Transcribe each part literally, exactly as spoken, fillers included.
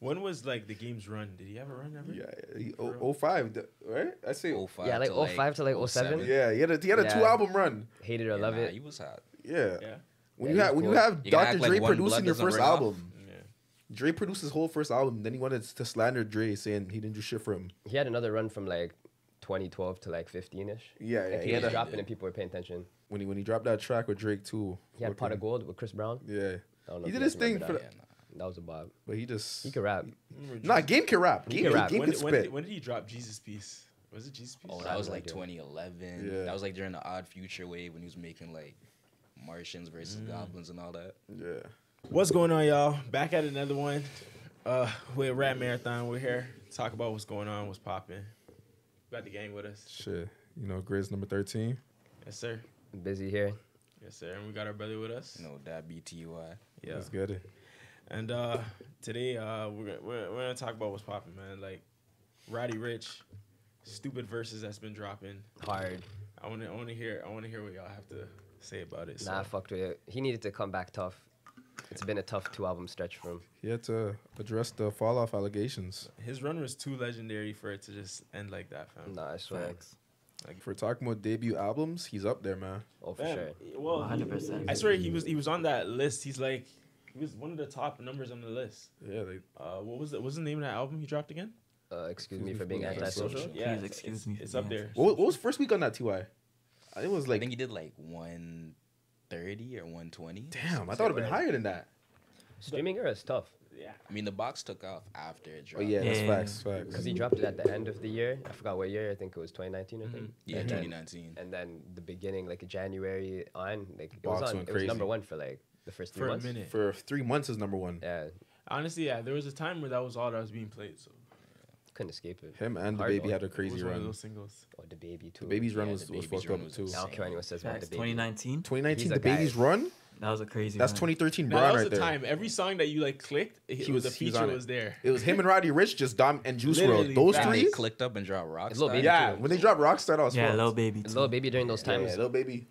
When was like the game's run? Did he have a run ever? Yeah, he, oh, oh five, right? I say oh five Yeah, like to oh five to like oh seven. Yeah, he had a he had a Yeah. two album run. Hate it or Yeah, love nah, it. He was hot. Yeah. Yeah. When Yeah, you he's have when you cool. have You can act Doctor like Dre one blood producing your doesn't first ring off. album. Yeah. Dre produced his whole first album, then he wanted to slander Dre, saying he didn't do shit for him. He had another run from like twenty twelve to like fifteen ish. Yeah, yeah. Like, He he had was a, dropping and people were paying attention. when he when he dropped that track with Drake too. He had fucking- Pot of Gold with Chris Brown. Yeah, I don't know he if did you his guys thing remember for. that. The, Yeah, nah. That was a bob. but he just He could rap. Nah, Game can rap. He Game, can rap. Game When, can did- when, spit. did, when did he drop Jesus Piece? Was it Jesus Piece? Oh, I that was have no like idea. twenty eleven. Yeah. That was like during the Odd Future wave when he was making like Martians versus Mm. Goblins and all that. Yeah. What's going on, y'all? Back at another one. Uh, with Rap Marathon. We're here to talk about what's going on, what's popping. Got the gang with us. Shit. You know, Grizz number thirteen. Yes, sir. Busy here. Yes, sir. And we got our brother with us. You know, that B T U I. Yeah. Let's get it. And uh, today uh, we're gonna, we're, we're gonna talk about what's popping, man. Like Roddy Ricch, stupid verses that's been dropping. Hard. I want to I want to hear I want to hear what y'all have to say about it. Nah, I So, fucked with it. He needed to come back tough. It's been a tough two album stretch for him. He had to address the fall off allegations. his run was too legendary for it to just end like that, fam. Nah, I swear. Facts. Like, if we're talking about debut albums, he's up there, man. Oh, for Fam, sure. Well, one hundred percent. I swear he was he was on that list. He's like he was one of the top numbers on the list. Yeah, they, Uh, what was the what's the name of that album he dropped again? Uh, excuse me for being Antisocial. antisocial. Yeah, Please it's, excuse it's, me for It's up being there. what, what was first week on that T Y? I think it was I like, think he did like one thirty or one twenty. damn, I thought it'd been higher than that. Streaming era is tough. Yeah. I mean, the box took off after it Oh dropped. yeah, that's Yeah. facts, facts. Because he dropped it at the end of the year. I forgot what year. I think it was twenty nineteen or something. Yeah, And then- twenty nineteen. And then the beginning, like January on, like it Box was on. went It was crazy. number one for like the first three For a months. minute. For three months is number one. Yeah, Honestly, yeah, there was a time where that was all that was being played. So couldn't escape it. Him and the Hard baby though. had a it crazy was one of run. those singles. Oh, the baby too. The baby's run Yeah, was, the was Baby's fucked run up was too. insane. I don't care what anyone says about the Facts. baby. twenty nineteen. twenty nineteen, He's the a guy. baby's run. That was a crazy. That's run. twenty thirteen No, that Brown was right the there. time. Every song that you like clicked, it, He the was- he was feature on it. was there. It was him and Roddy Rich, just Dom and Juice Literally, world. Those facts. They three. clicked up and dropped Rockstar. Little Baby Yeah, too. when they dropped Rockstar, that was Yeah, fucked. little baby. The Too. little baby during those Yeah, times. yeah, little baby.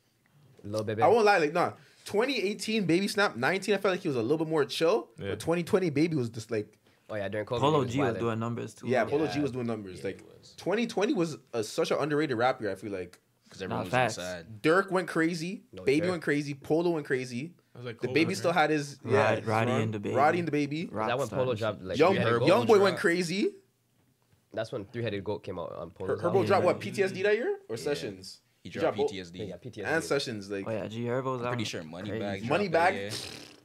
Little baby. I won't lie, like nah. twenty eighteen Baby Snap, nineteen I felt like he was a little bit more chill. Yeah. But twenty twenty Baby was just like, Oh yeah, during COVID. Polo he G was wildin'. doing numbers too. yeah, bro. Polo Yeah. G was doing numbers. Yeah, like he was. twenty twenty was a, such an underrated rap year. I feel like Because everyone Nah, was facts. inside. Dirk went crazy, No, Baby Dirk. went crazy, Polo went crazy. I was like, The cold Baby on still her. had his Rod- yeah, his Roddy run. and the Baby. Roddy and the Baby. Is that when Rockstar Polo and dropped shit. like Young Three-Headed Herbo Goat? Young Boy went dropped. crazy. That's when Three Headed Goat came out on Her- Polo's Herbo album. dropped Yeah. what P T S D that year or Yeah. Sessions He He dropped dropped P T S D. Yeah, yeah, P T S D. and Sessions like Oh yeah, G Herbo's I'm out. pretty sure Moneybag. Crazy. dropped Moneybag? that year.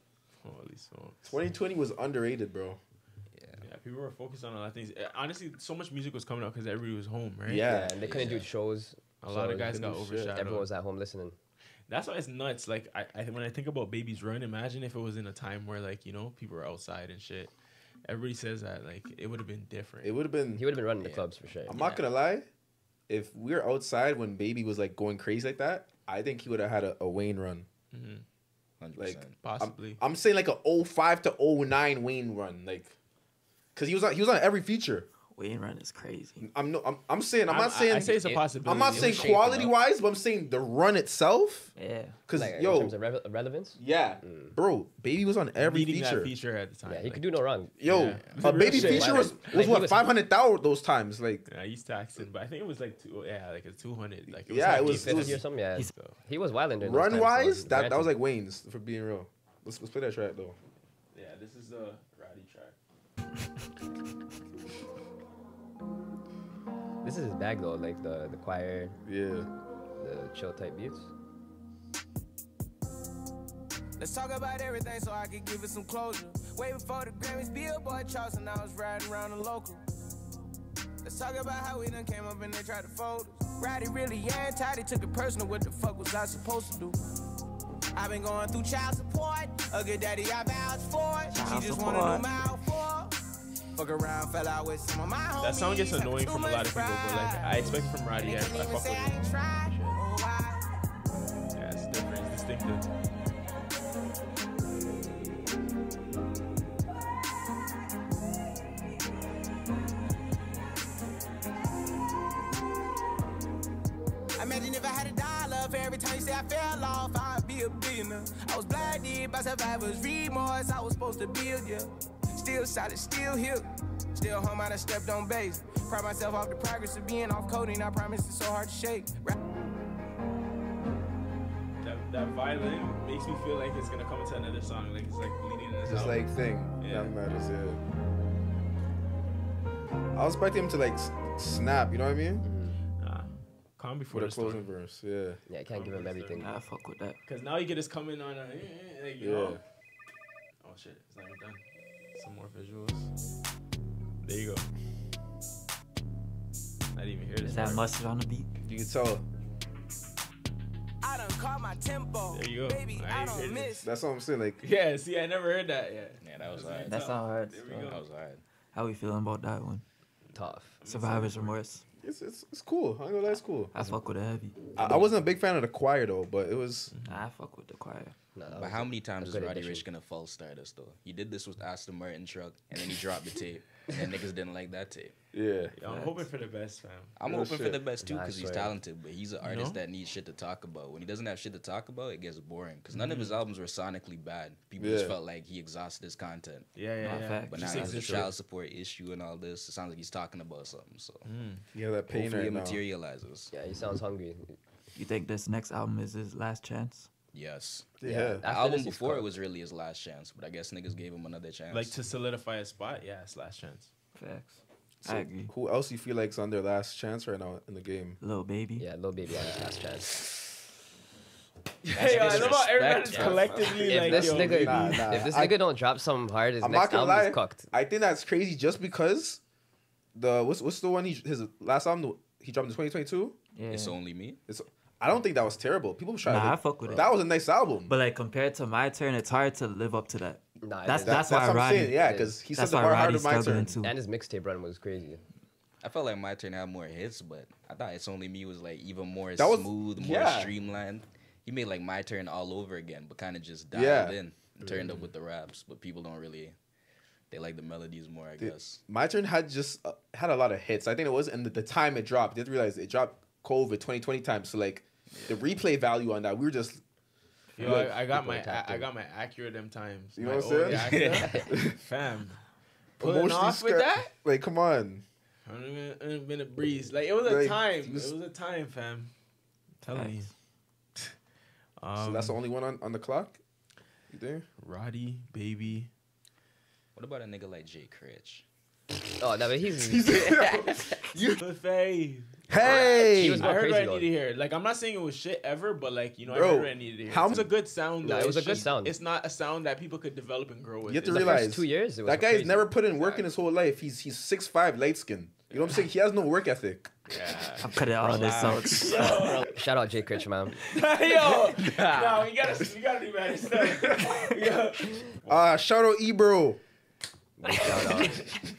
Holy smokes. twenty twenty was underrated, bro. Yeah. Yeah, people were focused on a lot of things. Uh, Honestly, so much music was coming out because everybody was home, right? Yeah. Yeah, and they couldn't Yeah. do shows. A lot so of guys couldn't got do shit. overshadowed. Everyone was at home listening. That's why it's nuts. Like I, I, when I think about Baby's Run, imagine if it was in a time where like you know people were outside and shit. Everybody says that like it would have been different. It would have been He would have been running the Yeah. clubs for sure. I'm not gonna lie. If we were outside when Baby was like going crazy like that, I think he would have had a, a Wayne run. hmm one hundred Like percent. Possibly. I'm saying like a oh five to oh nine Wayne run, like, cause he was on he was on every feature. Wayne run is crazy. I'm no, I'm, I'm saying I'm, I'm- not saying I, I say it's a it- possibility. I'm not it saying was shaping quality up. wise, but I'm saying the run itself. Yeah. Cause Like, in yo, terms of re- relevance. yeah, bro, Baby was on every Needing feature. that feature at the time. Yeah, he like, could do no wrong. Yo, Yeah. a Real Baby shit. feature Like, was like, was he what was- five hundred thousand those times. Like, Yeah, he's taxing, but I think it was like two, yeah, like a two hundred. Like it was Yeah, like it was- eight it was- fifty fifty or something. Yeah, He's- so, he was wild in there. run wise, that that was like Wayne's for being real. Let's let's play that track though. yeah, this is the Roddy track. This is his bag though, like the the choir, Yeah, the chill type beats. Let's talk about everything so I can give it some closure. Way before the Grammys, Billboard charts, and I was riding around the local. Let's talk about how we done came up and they tried to fold us. Roddy really anti, they took it personal. What the fuck was I supposed to do? I've been going through child support. A good daddy, I vouched for it. Child She just support. wanted no mouth for. Fuck around, fell out with some of my homies. That song gets annoying Too from a lot of much people, but like pride. I expect from Roddy, I, I They can't even fuck say I with ain't it. tried. Oh, why? Yeah, it's different, it's distinctive. Imagine if I had a dollar for every time you say I fell off, I'd be a billionaire. I was blinded by survivor's remorse, I was supposed to build you. still solid, still here. Still home out, I stepped on base. Pride myself off the progress of being off coding. I promise it's so hard to shake. Rap- That, that violin makes me feel like it's gonna come into another song. Like it's like leading in this Just album. like thing. Yeah. That matters, yeah. I was expecting him to like s- snap, you know what I mean? Nah, calm before For the the closing storm. verse, yeah. Yeah, I can't give him everything. Nah, I fuck with that. Cause now you can just come in on a eh, eh, like, you Yeah. know. Oh shit, it's not even done. Some more visuals. There you go. Not even here. Is that mustard on the beat? You can tell. I done caught my tempo. There you go. Baby, I I ain't don't heard miss. That's what I'm saying. Like, Yeah, see, I never heard that yet. Yeah, that was hard. That's not hard. There we That go. was hard. How we feeling about that one? Tough. Survivor's remorse. it's it's, it's cool. I ain't gonna lie, it's cool. I fuck with it heavy. I, I wasn't a big fan of the choir though, but it was. Nah, I fuck with the choir. No, that But was how a- many a times is good Roddy addition. Rich gonna false start us though? He did this with Aston Martin truck, and then he dropped the tape, and niggas didn't like that tape. Yeah. Yo, I'm hoping for the best, fam. I'm Real hoping for shit. the best too Nah, I because he's swear. talented, but he's an artist know? that needs shit to talk about. When he doesn't have shit to talk about, it gets boring. Because none of his albums were sonically bad. People just Yeah. felt like he exhausted his content. Yeah, yeah, Nah, yeah. facts. But Just now he has a existed. child support issue and all this. It sounds like he's talking about something. So Yeah, that pain hopefully right it now. materializes. Yeah, he sounds hungry. You think this next album is his last chance? Yes. Yeah. Yeah. The After album this, he's before it cooked. was really his last chance, but I guess niggas gave him another chance. Like to solidify a spot, yeah, it's last chance. Facts. So I agree. who else you feel like's on their last chance right now in the game? Little baby. Yeah, Lil Baby on his last chance. Hey, yo, I love how everybody's disrespect, collectively If like, this yo, nigga, baby. Nah, nah. if this I- nigga don't drop something hard, his I'm next not gonna album lie. is cooked. I think that's crazy just because the what's what's the one he his last album he dropped in twenty twenty-two. Yeah. It's only me. It's I don't think that was terrible. People try Nah, I to fuck with it. that was a nice album. But like compared to my turn, it's hard to live up to that. Nah, That's it That- that's that's why what I'm Roddy. saying. Yeah, because he set That's the why bar harder Roddy's than my struggling turn. too. and his mixtape run was crazy. I felt like my turn had more hits, but I thought It's Only Me was like even more That was- smooth, more yeah. streamlined. He made like My Turn all over again, but kind of just dialed Yeah. in and turned up with the raps. But people don't really, they like the melodies more, I The- guess. My turn had just uh, had a lot of hits. I think it was and the, the time it dropped. Didn't realize it dropped COVID twenty twenty time. So like the replay value on that, we were just Yo, Like, I, I got people my tapped I, I in. got my accurate them times. You know My what I'm old saying? Acura. Fam. Pulling emotionally off with scra- that? Like, come on. It's been, been a breeze. Like it was a Like, time. it was- It was a time, fam. Telling you. Facts. Um, So that's the only one on, on the clock. You think? Roddy, baby. What about a nigga like Jay Critch? Oh no, but he's, Buffet. Hey, He was I going heard crazy what I though. needed to hear. Like I'm not saying it was shit ever, but like you know, I Bro, heard what I needed to hear. how It was a good sound. Nah, Though. it was It's a good just- sound. It's not a sound that people could develop and grow with. You have to It's the realize first two years. It was that guy's crazy. never put in work in his whole life. He's he's six five, light skin. You know what I'm saying? He has no work ethic. yeah. I'm cutting all this out. Yo, Shout out Jay Critch, man. yo, no, we gotta, we gotta do better stuff. Yo. Ah, shout out Ebro. Shout out.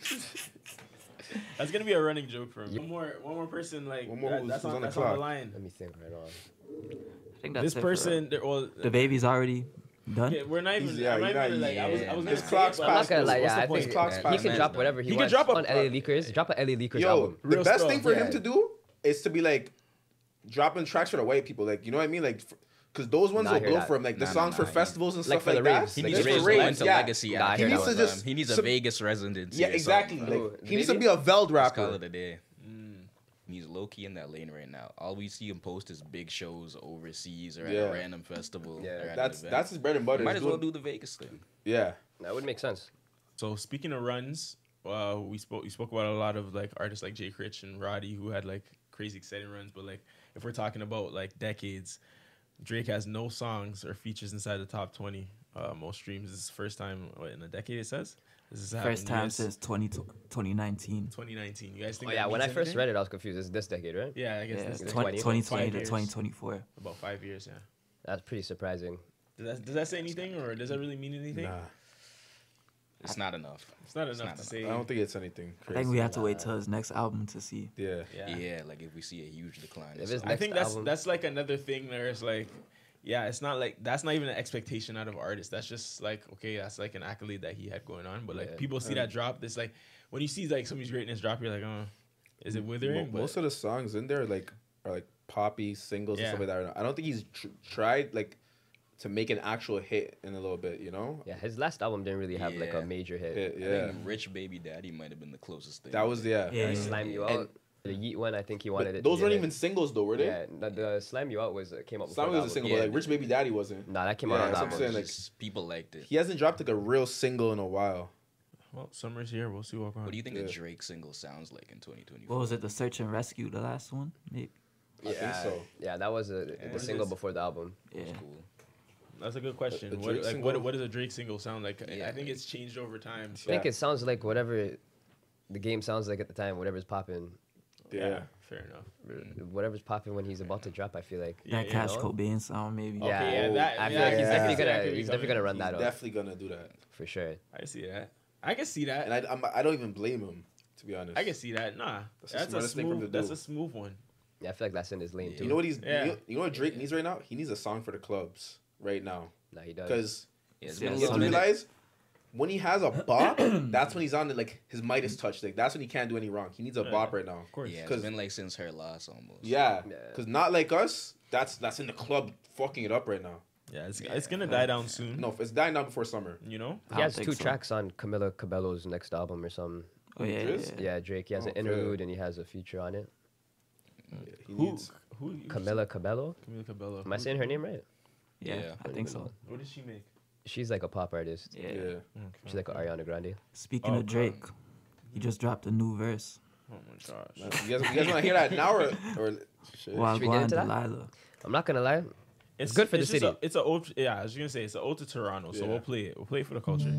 That's gonna be a running joke for him. One more, one more person like One more that- who's- that's, who's on, on the that's on the clock. line. Let me think right on. I think that's This it for- person, they're- well, The baby's already done. yeah, we're not even. He's- yeah, I'm not you're even not- like, I was, I was yeah. gonna His say clock's it, but I'm not past gonna us. lie, What's yeah, the I point? think His clock's Man, past he can us. drop whatever he, He could wants drop a- on L A Leakers. Drop a L A Leakers Yo, album. the Real best stuff. thing for him Yeah. to do is to be like dropping tracks for the white people. Like, you know what I mean? Like, because those ones Nah, I will hear blow that. for him. Like the Nah, nah, songs nah, for he- festivals and like stuff for like the that. raves. He Like, needs just to for go raves, into yeah. legacy. Nah, I after hear He that needs to one, just fam. He needs a sub- Vegas residency. Yeah, or exactly. something, Like fam. Ooh, he needs to maybe? be a Veld Let's call rapper. it a day. He's low key in that lane right now. All we see him post is big shows overseas or at Yeah. a random festival. Yeah. or at an That's event. that's his bread and butter. Might He's as well doing- do the Vegas thing. Yeah. That would make sense. So speaking of runs, uh, we spoke we spoke about a lot of like artists like Jay Critch and Roddy who had like crazy exciting runs. But like if we're talking about like decades, Drake has no songs or features inside the top twenty uh, most streams. This is the first time what, in a decade. It says this is First time since twenty, twenty nineteen. twenty nineteen. You guys Oh think? yeah, that when I means first anything? read it, I was confused. It's this decade, right? Yeah, I guess Yeah, this is twenty- twenty twenty five to years. twenty twenty-four. About five years. Yeah. That's pretty surprising. Does that does that say anything or does that really mean anything? Nah, It's not enough. It's not enough not to enough. say. I don't think it's anything I crazy. think we have to wait till his next album to see. Yeah. Yeah. Yeah. like if we see a huge decline. If it's it's not- I next think that's album. that's like another thing. There's like, yeah, it's not like that's not even an expectation out of artists. That's just like okay, that's like an accolade that he had going on. But like Yeah. people see that drop. It's like when you see like somebody's greatness drop, you're like, oh, is it Mo- withering? most But of the songs in there like are like poppy singles Yeah. and stuff like that. I don't think he's tr- tried like to make an actual hit in a little bit, you know? Yeah, his last album didn't really have like Yeah. a major hit. Hit, I yeah. think Rich Baby Daddy might have been the closest thing. That was yeah. Yeah. Slam You And- Out. The Yeet one, I think he But wanted it. those to weren't get even it. singles though, were they? Yeah, the, the Slam You Out was uh, came out before. Slam the was a album. single, Yeah, but like Rich Baby Daddy wasn't. Nah, that came Yeah, out on that's the what I'm album. saying, like- Just people liked it. He hasn't dropped like a real single in a while. Well, summer's here. We'll see what goes on. What do you think Yeah. a Drake single sounds like in twenty twenty-four? What was it? The Search and Rescue, the last one? Maybe. I think so. Yeah, that was a, Yeah. the single before the album. Yeah. Cool. That's a good question. A- a what, Drake like, single? what, what does a Drake single sound like? I- Yeah. I think it's changed over time. So I think Yeah. it sounds like whatever the game sounds like at the time, whatever's popping. yeah, Yeah. fair enough. Whatever's popping when he's about to drop, I feel like. Yeah, That yeah. Cash know? Cobain sound, maybe. Okay, Yeah, yeah, that, I feel yeah, like he's yeah. definitely I can see that gonna could be he's definitely coming. gonna run He's that up definitely gonna do that. for sure. I see that. I can see that. And I, I'm, I don't even blame him, to be honest. I can see that. Nah, That's the that's, a smartest thing for him smooth. to That's do. a smooth one. Yeah, I feel like that's in his lane too. You know what he's? Yeah. You, know, you know what Drake needs right now? He needs a song for the clubs right now. Nah, he does. Because Yeah, it's Yeah, been a you have little to minute. realize when he has a bop, that's when he's on the, like his Midas touch. Like that's when he can't do any wrong. He needs a Yeah. bop right now. Of course. Yeah, 'Cause- it's been like since her loss almost. Yeah, Yeah. because not like us. That's that's in the club fucking it up right now. Yeah, it's, it's gonna die down soon. No, it's dying down before summer. You know. I he don't has think two so. tracks on Camila Cabello's next album or something. Oh yeah, yeah, Driz? yeah. Yeah, Drake. He has Oh, an interlude and he has a feature on it. Yeah, he Who? needs. Who? you- Camila Cabello. Camila Cabello. Am I saying her name right? Yeah, Yeah. I think so. What did she make? She's like a pop artist. Yeah. Yeah. She's like a Ariana Grande. Speaking Oh, of Drake, he just dropped a new verse. Oh my gosh. You guys, you guys want to hear that now or or shit? Wagwan we get into that? Delilah. I'm not gonna lie. It's good for the just city. A, it's a ode, yeah. I was gonna say it's an ode to Toronto, so Yeah. we'll play it. We'll play it for the culture.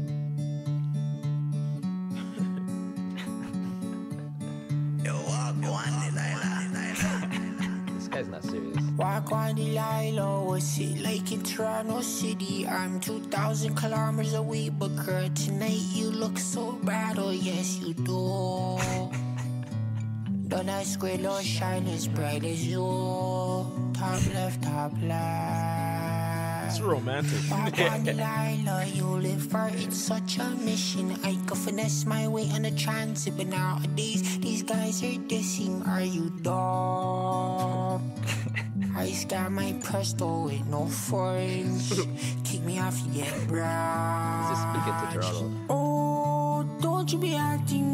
This guy's not serious. Walk on Delilah, what's it like in Toronto City? I'm two thousand kilometers away, but girl, tonight you look so bad, oh yes you do. Don't I square, don't shine as bright as you. Top left, top left. It's romantic. Walk on Delilah, you live for it's such a mission. I could finesse my way on a transit, but nowadays these guys are dissing. Are you dumb? I scan my presto with no foreigns. Kick me off, you get brown. He's just speaking to Toronto. Oh, don't you be acting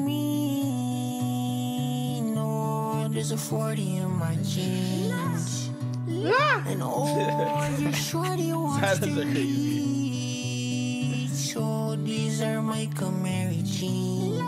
mean. No, there's a forty in my jeans. And oh, you're shorty wants to Silence are crazy. read. So these are my Camry jeans.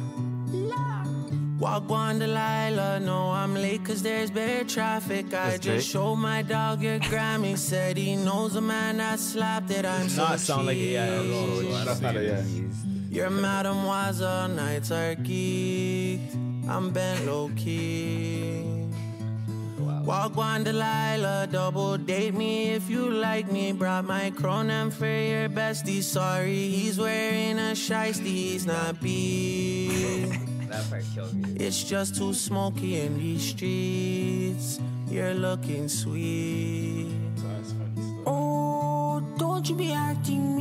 Walk on Delilah, no, I'm late cause there's bad traffic. I That's just Drake? showed my dog your Grammy. Said he knows a man that slapped it. I'm Does so not sound like A I at all. So I That's don't not a think yeah. your mademoiselle nights are geeked. I'm bent low key. Walk on Delilah, double date me if you like me. Brought my chronom for your bestie. Sorry, he's wearing a shiesty. He's not big. That part killed me. It's just too smoky in these streets. You're looking sweet. that's funny stuff. Oh, don't you be acting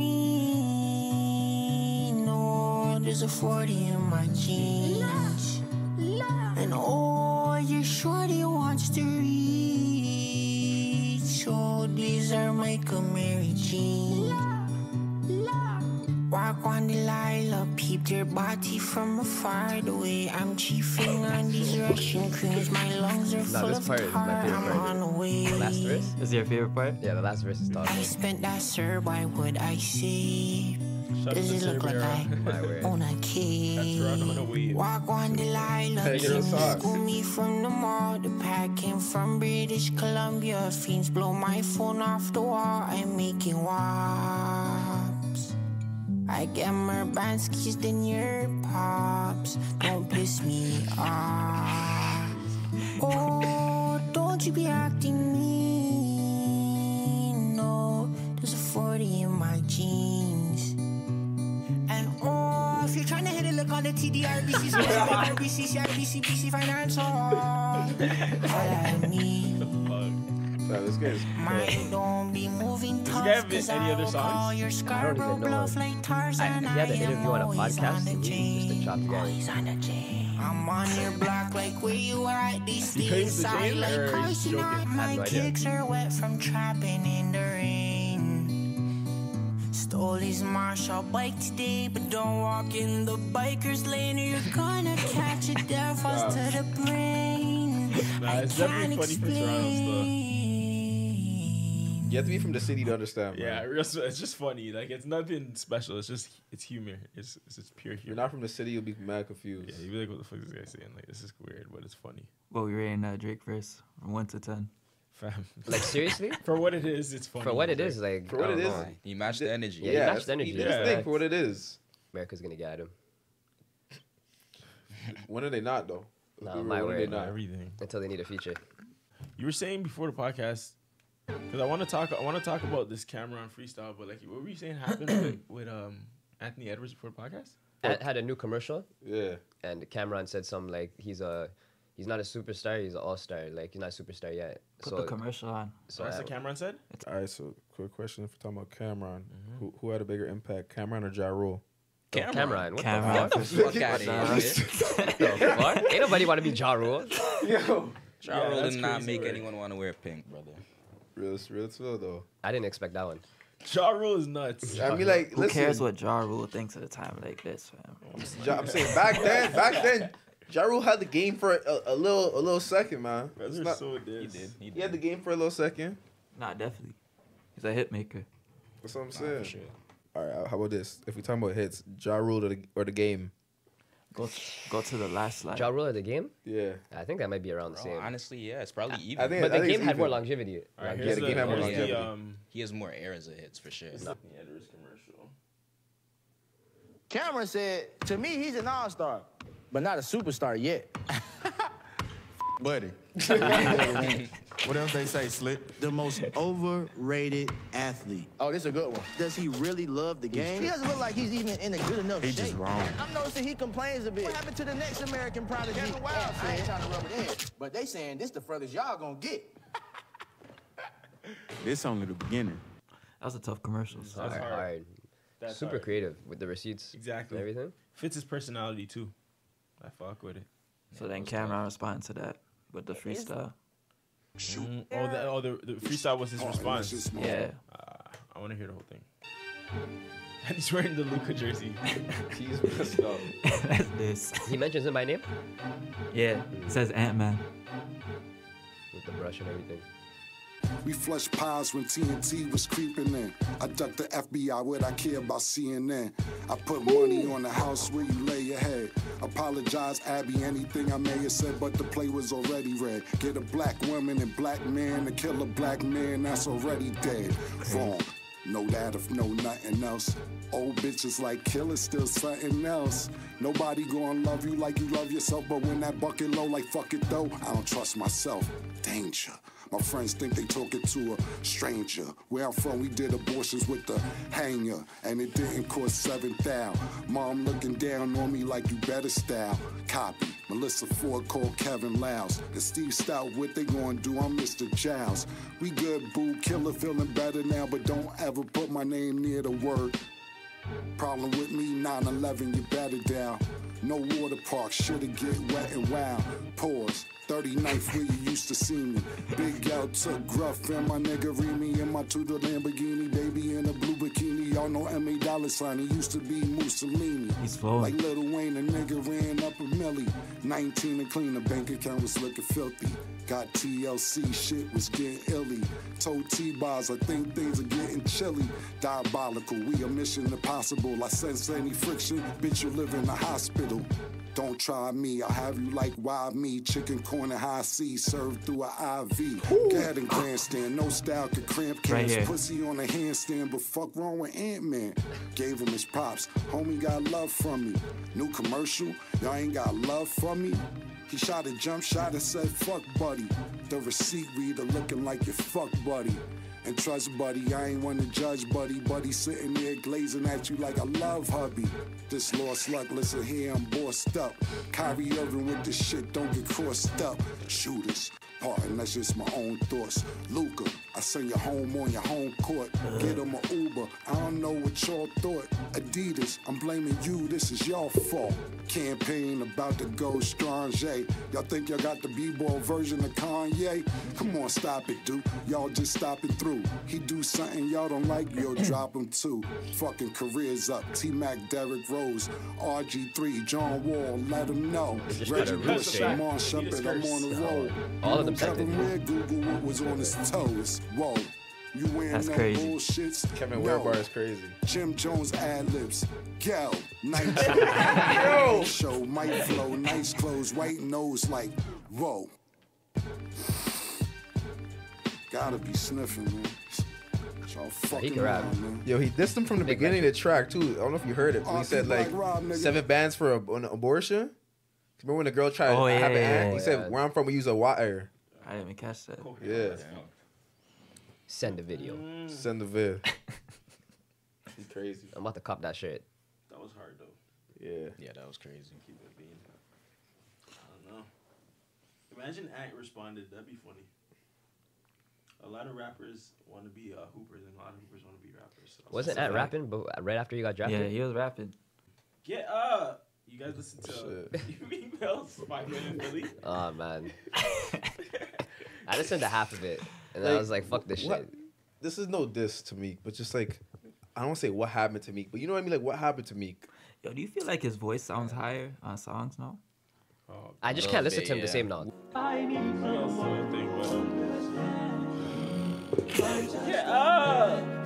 mean. No, there's a forty in my jeans. And oh, your shorty wants to read. So these are my Camry jeans. Walk on Delilah, peeped your body from afar. The way I'm chiefing on these Russian creams, my lungs are Nah, full this of part is my tar. favorite I'm part. on the way. The last verse? Is your favorite part? Yeah, the last verse is tough. I spent that sir, why would I say? Shout out Does to it look like Serbia. I My word. own a kid? That's Toronto on a wave. Walk on Delilah, Hey, get a Kim sauce. school me from the mall. The pack came from British Columbia. Fiends blow my phone off the wall. I'm making wops. I get more Banskis than your pops. Don't piss me off. Oh, don't you be acting mean. No, there's a forty in my jeans. And oh, if you're trying to hit it, look on the T D R B C, R B C, R B C, B C Financial. Holla at me. Nah, this guy is Mine don't be moving Does tough. this guy have Cause any I other will songs? call your Scarborough even know bluff him. like I, Tarzan. he had an I am interview on a always podcast on the and he used to chain. chop together. Always on the chain. I'm on your block like where you at. These He claims things the I chain, or like he's cars, you know. joking? I have My no idea. kicks are wet from trapping in the rain. Stole his Marshall bike today, but don't walk in the biker's lane or you're gonna catch a death falls to the brain. Nah, I it's definitely can't funny for Toronto explain. You have to be from the city to understand, bro. Yeah, real- it's just funny. Like it's nothing special. It's just it's humor. It's it's just pure If you're humor. not from the city, you'll be mad confused. Yeah, you'd be like, what the fuck is this guy saying? Like this is weird, but it's funny. But we rating that Drake verse from one to ten. Fam. Like seriously? For what it is, it's funny. For what it Like, is, like For what I it don't is, know. You match the energy. Yeah, you match that's- the energy. you did his Yeah. thing for what it is. America's gonna get at him. When are they not though? Nah, When my are they word. not? everything. Until they need a feature. You were saying before the podcast, because I want to talk. I want to talk about this Cameron freestyle. But like, what were you saying happened with, with um Anthony Edwards before the podcast? Had, had a new commercial, Yeah. and Cameron said something like he's a he's not a superstar, he's an all star. Like he's not a superstar yet. Put so the commercial on. so That's uh, what Cameron said. All right. So, quick question: if we're talking about Cameron, who who had a bigger impact, Cameron or Ja Rule? Cameron. What Cameron. the Get the fuck out of here. Nah. man. fuck? The fuck? Ain't nobody want to be Ja Rule. Yo, Ja Yeah, Rule that's did not crazy make work. anyone want to wear pink, brother. real, real slow though. I didn't expect that one. Ja Rule is nuts. I mean, like, Who listen, cares what Ja Rule thinks at a time like this, fam? Ja, I'm saying back then, back then, Ja Rule had the game for a, a little, a little second, man. It's Those are not- so He dis. did. He did. he had the game for a little second. Nah, definitely. He's a hit maker. That's what I'm Nah, saying. for sure. All right, how about this? If we talking about hits, Ja Rule or the, or the game? Go go to the last slide. Ja Rule of the game? Yeah. I think that might be around the Bro, same. honestly, yeah, it's probably even. I think, But I the think game it's had more even. longevity. All right, Longevity. here's the game had more here's longevity. The, um, he has more eras of hits for sure. Anthony Edwards commercial. Cameron said, to me, he's an all-star, but not a superstar yet. Buddy. What else they say, Slick? The most overrated athlete. Oh, this is a good one. Does he really love the game? He doesn't look like he's even in a good enough He shape. just wrong. I'm noticing he complains a bit. What happened to the next American prodigy? Kevin Wild yeah, I ain't trying to rub it in, but they saying this the furthest y'all gonna get. This only the beginning. That was a tough commercial. That's Hard, hard. hard. That's Super hard. creative with the receipts Exactly. and everything. Fits his personality too. I fuck with it. So then Cameron responded to that with the freestyle. Mm, oh, the, oh, the, the freestyle was his response. Yeah. Uh, I want to hear the whole thing. And he's wearing the Luka jersey. He's messed up. That's this. He mentions him by name Yeah. It says Ant-Man. with the brush and everything. We flushed pies when T N T was creeping in. I ducked the F B I, what I care about C N N. I put money on the house where you lay your head. Apologize, Abby, anything I may have said, but the play was already read. Get a black woman and black man to kill a black man that's already dead. Wrong. Know that if know nothing else. Old bitches like killers still something else. Nobody gonna love you like you love yourself, but when that bucket low, like fuck it though, I don't trust myself. Danger. My friends think they talking to a stranger. Where I'm from, we did abortions with the hanger, and it didn't cost seven thou. Mom looking down on me like you better style. Copy. Melissa Ford called Kevin Louse. And Steve Stout, what they gonna do? I'm Mister Giles. We good, boo, killer, feeling better now, but don't ever put my name near the word. Problem with me, nine eleven, you better down. No water park, shoulda get wet and wild. Pause. thirty-ninth where you used to see me. Big L took Gruff and my nigga Remy in my Tudor Lamborghini. Baby in a blue bikini. Y'all know M A Dollar Sign. He used to be Mussolini. He's flowing. Like Lil Wayne, a nigga ran up a milli. nineteen and clean, the bank account was looking filthy. Got T L C, shit was getting illy. Told T-Bars, I think things are getting chilly. Diabolical, we a mission impossible. I sense any friction, bitch, you live in a hospital. Don't try me, I'll have you like why me. Chicken corner high C, served through a I V. Go ahead and grandstand, no style could cramp Right cans. here. Pussy on a handstand, but fuck wrong with Ant-Man. Gave him his props, homie got love from me. New commercial, y'all ain't got love from me. He shot a jump shot and said, fuck buddy. The receipt reader looking like your fuck buddy. And trust buddy, I ain't one to judge buddy. Buddy sitting there glazing at you like I love hubby. This lost luck, listen here, I'm bossed up. Kyrie Irving with this shit, don't get crossed up. Shooters, pardon, that's just my own thoughts. Luka, I send you home on your home court. Get him a Uber. I don't know what y'all thought. Adidas, I'm blaming you. This is your fault. Campaign about to go strong. Y'all think y'all got the b-boy version of Kanye? Come on, stop it, dude. Y'all just stop it through. He do something y'all don't like, you'll drop him too. Fucking careers up. T-Mac, Derrick Rose, R G three, John Wall, let him know. Reggie Bush, Lamar Shepard, I'm on the road. All of them Kevin Ware, Google what was on his toes. Whoa. You wearing That's no crazy. bullshits? Kevin No. Ware bar is crazy. Jim Jones ad libs. Gal, night show, might flow, nice clothes, white nose like, whoa. Gotta be sniffing, man. Y'all fucking can rap. around, man. Yo, he dissed him from the Big beginning of the track too. I don't know if you heard it. When he R said P like Black Rob, nigga. seven bands for a, an abortion. Remember when the girl tried Oh, to yeah, have an yeah, aunt? yeah, He yeah. said, "Where I'm from, we use a wire." I didn't even catch that. Yeah, Send the video. send the vid. He crazy. I'm about to cop that shit. That was hard though. Yeah. Yeah, that was crazy. Keep it being. I don't know. Imagine Ant responded. That'd be funny. A lot of rappers want to be uh, hoopers, and a lot of hoopers want to be rappers. So Wasn't that's Ant a fact. rapping but right after you got drafted? Yeah, he was rapping. Get up! You guys listen to Shit. You Mean Bells, Five Million Philly? Oh man. I listened to half of it and I Like, was like, fuck this what- shit. This is no diss to Meek, but just like, I don't want to say what happened to Meek, but you know what I mean? Like, what happened to Meek? Yo, do you feel like his voice sounds higher on songs now? Oh, I just little can't listen bit, to him the yeah. same now. that's the thing, but, um, Get up!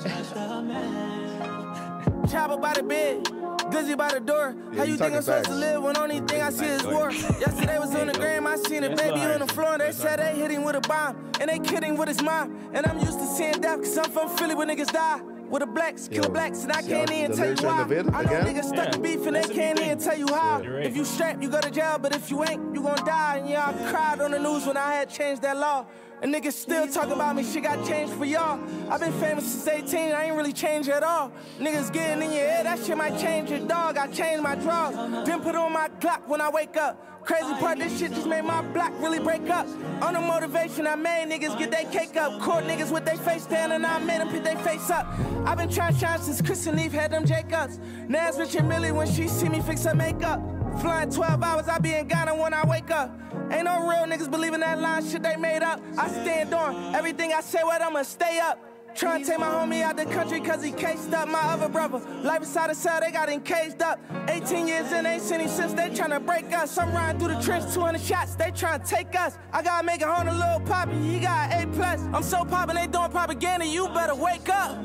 Chopper by the bed, Glizzy by the door. Yeah, How you you think talking I'm supposed to facts. live when only thing I see is war? Yesterday was on the gram, I seen a That's baby what I on the heard. floor. And they That's said what I they hit him with a bomb, and they killed him with his mom. And I'm used to seeing death, cause I'm from Philly where niggas die. With the blacks, kill Yo, blacks, and I see can't how even the tell you lyrics are in why. the vid I know again? niggas stuck Yeah. in beef and they That's a can't big even thing. tell you how. You're right. If you strapped, you go to jail, but if you ain't, you gon' die. And y'all cried on the news when I had changed that law. And niggas still talking about me, shit got changed for y'all. I've been famous since eighteen, I ain't really changed at all. Niggas getting in your head, that shit might change your dog. I changed my drawers, then put on my Glock when I wake up. Crazy part, this shit just made my block really break up. On the motivation, I made niggas get their cake up. Caught niggas with their face down, and I made them put their face up. I've been trying to shine since Chris and Eve had them Jacobs. Now it's Rich and Millie when she see me fix her makeup. Flying twelve hours, I be in Ghana when I wake up. Ain't no real niggas believing that line shit they made up. I stand on everything I say, what I'ma stay up. Trying to take my homie out the country cause he cased up. My other brother, life inside the cell, they got him caged up. eighteen years in, ain't seen him since they tryna break us. I'm riding through the trench, two hundred shots, they tryna take us. I gotta make it home to Lil Poppy, he got A plus. I'm so poppin', they doing propaganda, you better wake up.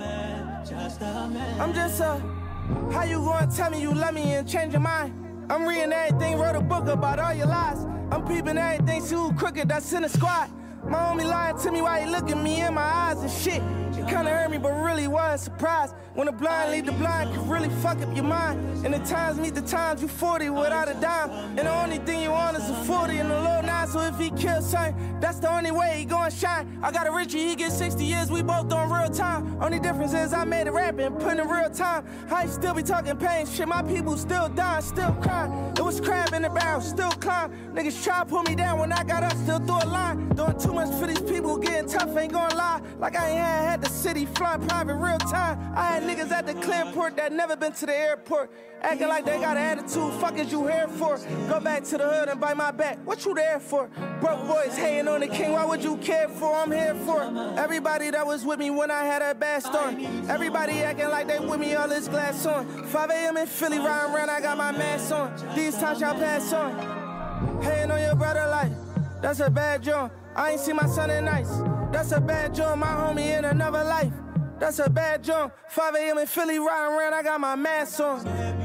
I'm just uh, how you gonna tell me you love me and change your mind? I'm reading everything, wrote a book about all your lies. I'm peeping everything, see who crooked, that's in the squad. My homie lying to me while he looking me in my eyes and shit. It kinda hurt me, but really wasn't surprised. When the blind lead the blind, can really fuck up your mind. And the times meet the times, you forty without a dime. And the only thing you want is a forty and a little nine. So if he kills something, that's the only way he gon' shine. I got a Richie, he get sixty years, we both on real time. Only difference is I made it rapping, putting in real time. I still be talking pain, shit, my people still dying, still crying. It was crab in the barrel, still climb. Niggas try to pull me down when I got up, still threw a line. Doing too much for these people, getting tough, ain't gonna lie. Like I ain't had, had the city flying private real time. I had niggas at the Clearport that never been to the airport. Acting like they got an attitude, fuck is you here for? Go back to the hood and bite my back, what you there for? Broke boys hating on the king, why would you care for? I'm here for everybody that was with me when I had a bad storm. Everybody acting like they with me, all this glass on. five a.m. in Philly, riding around, I got my mask on. These times y'all pass on. Hating on your brother like, that's a bad joint. I ain't seen my son in nights, that's a bad joint. My homie in another life, that's a bad joint. five a.m. in Philly, riding around, I got my mask on.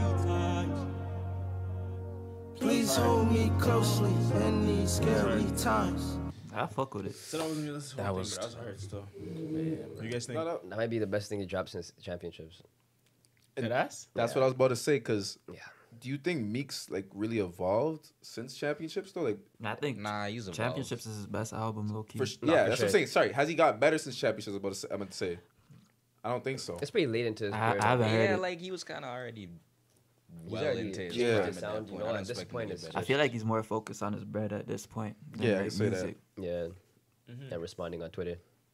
Please hold me closely in these scary times. I fuck with it. So that was me. Listen to the That whole was- thing, but that was hard still. What do you guys think? No, no, That might be the best thing he dropped since championships. Dead ass? that's what I was about to say. Cause Yeah. do you think Meek's like really evolved since championships though? Like, I think Nah, he's evolved. Championships is his best album, low key. for, sh- Nah, yeah, for that's sure. what I'm saying. Sorry, has he got better since championships? I was about to say, I meant to say. I don't think so. It's pretty late into his I, career. I haven't heard Yeah, it. like he was kind of already He's well already into his changed Yeah. prime his at sound, that you point. know, I don't at this expect him point to it's get I better. feel like he's more focused on his bread at this point. than, Yeah, I like, can say that. music. Yeah, Mm-hmm. and responding on Twitter.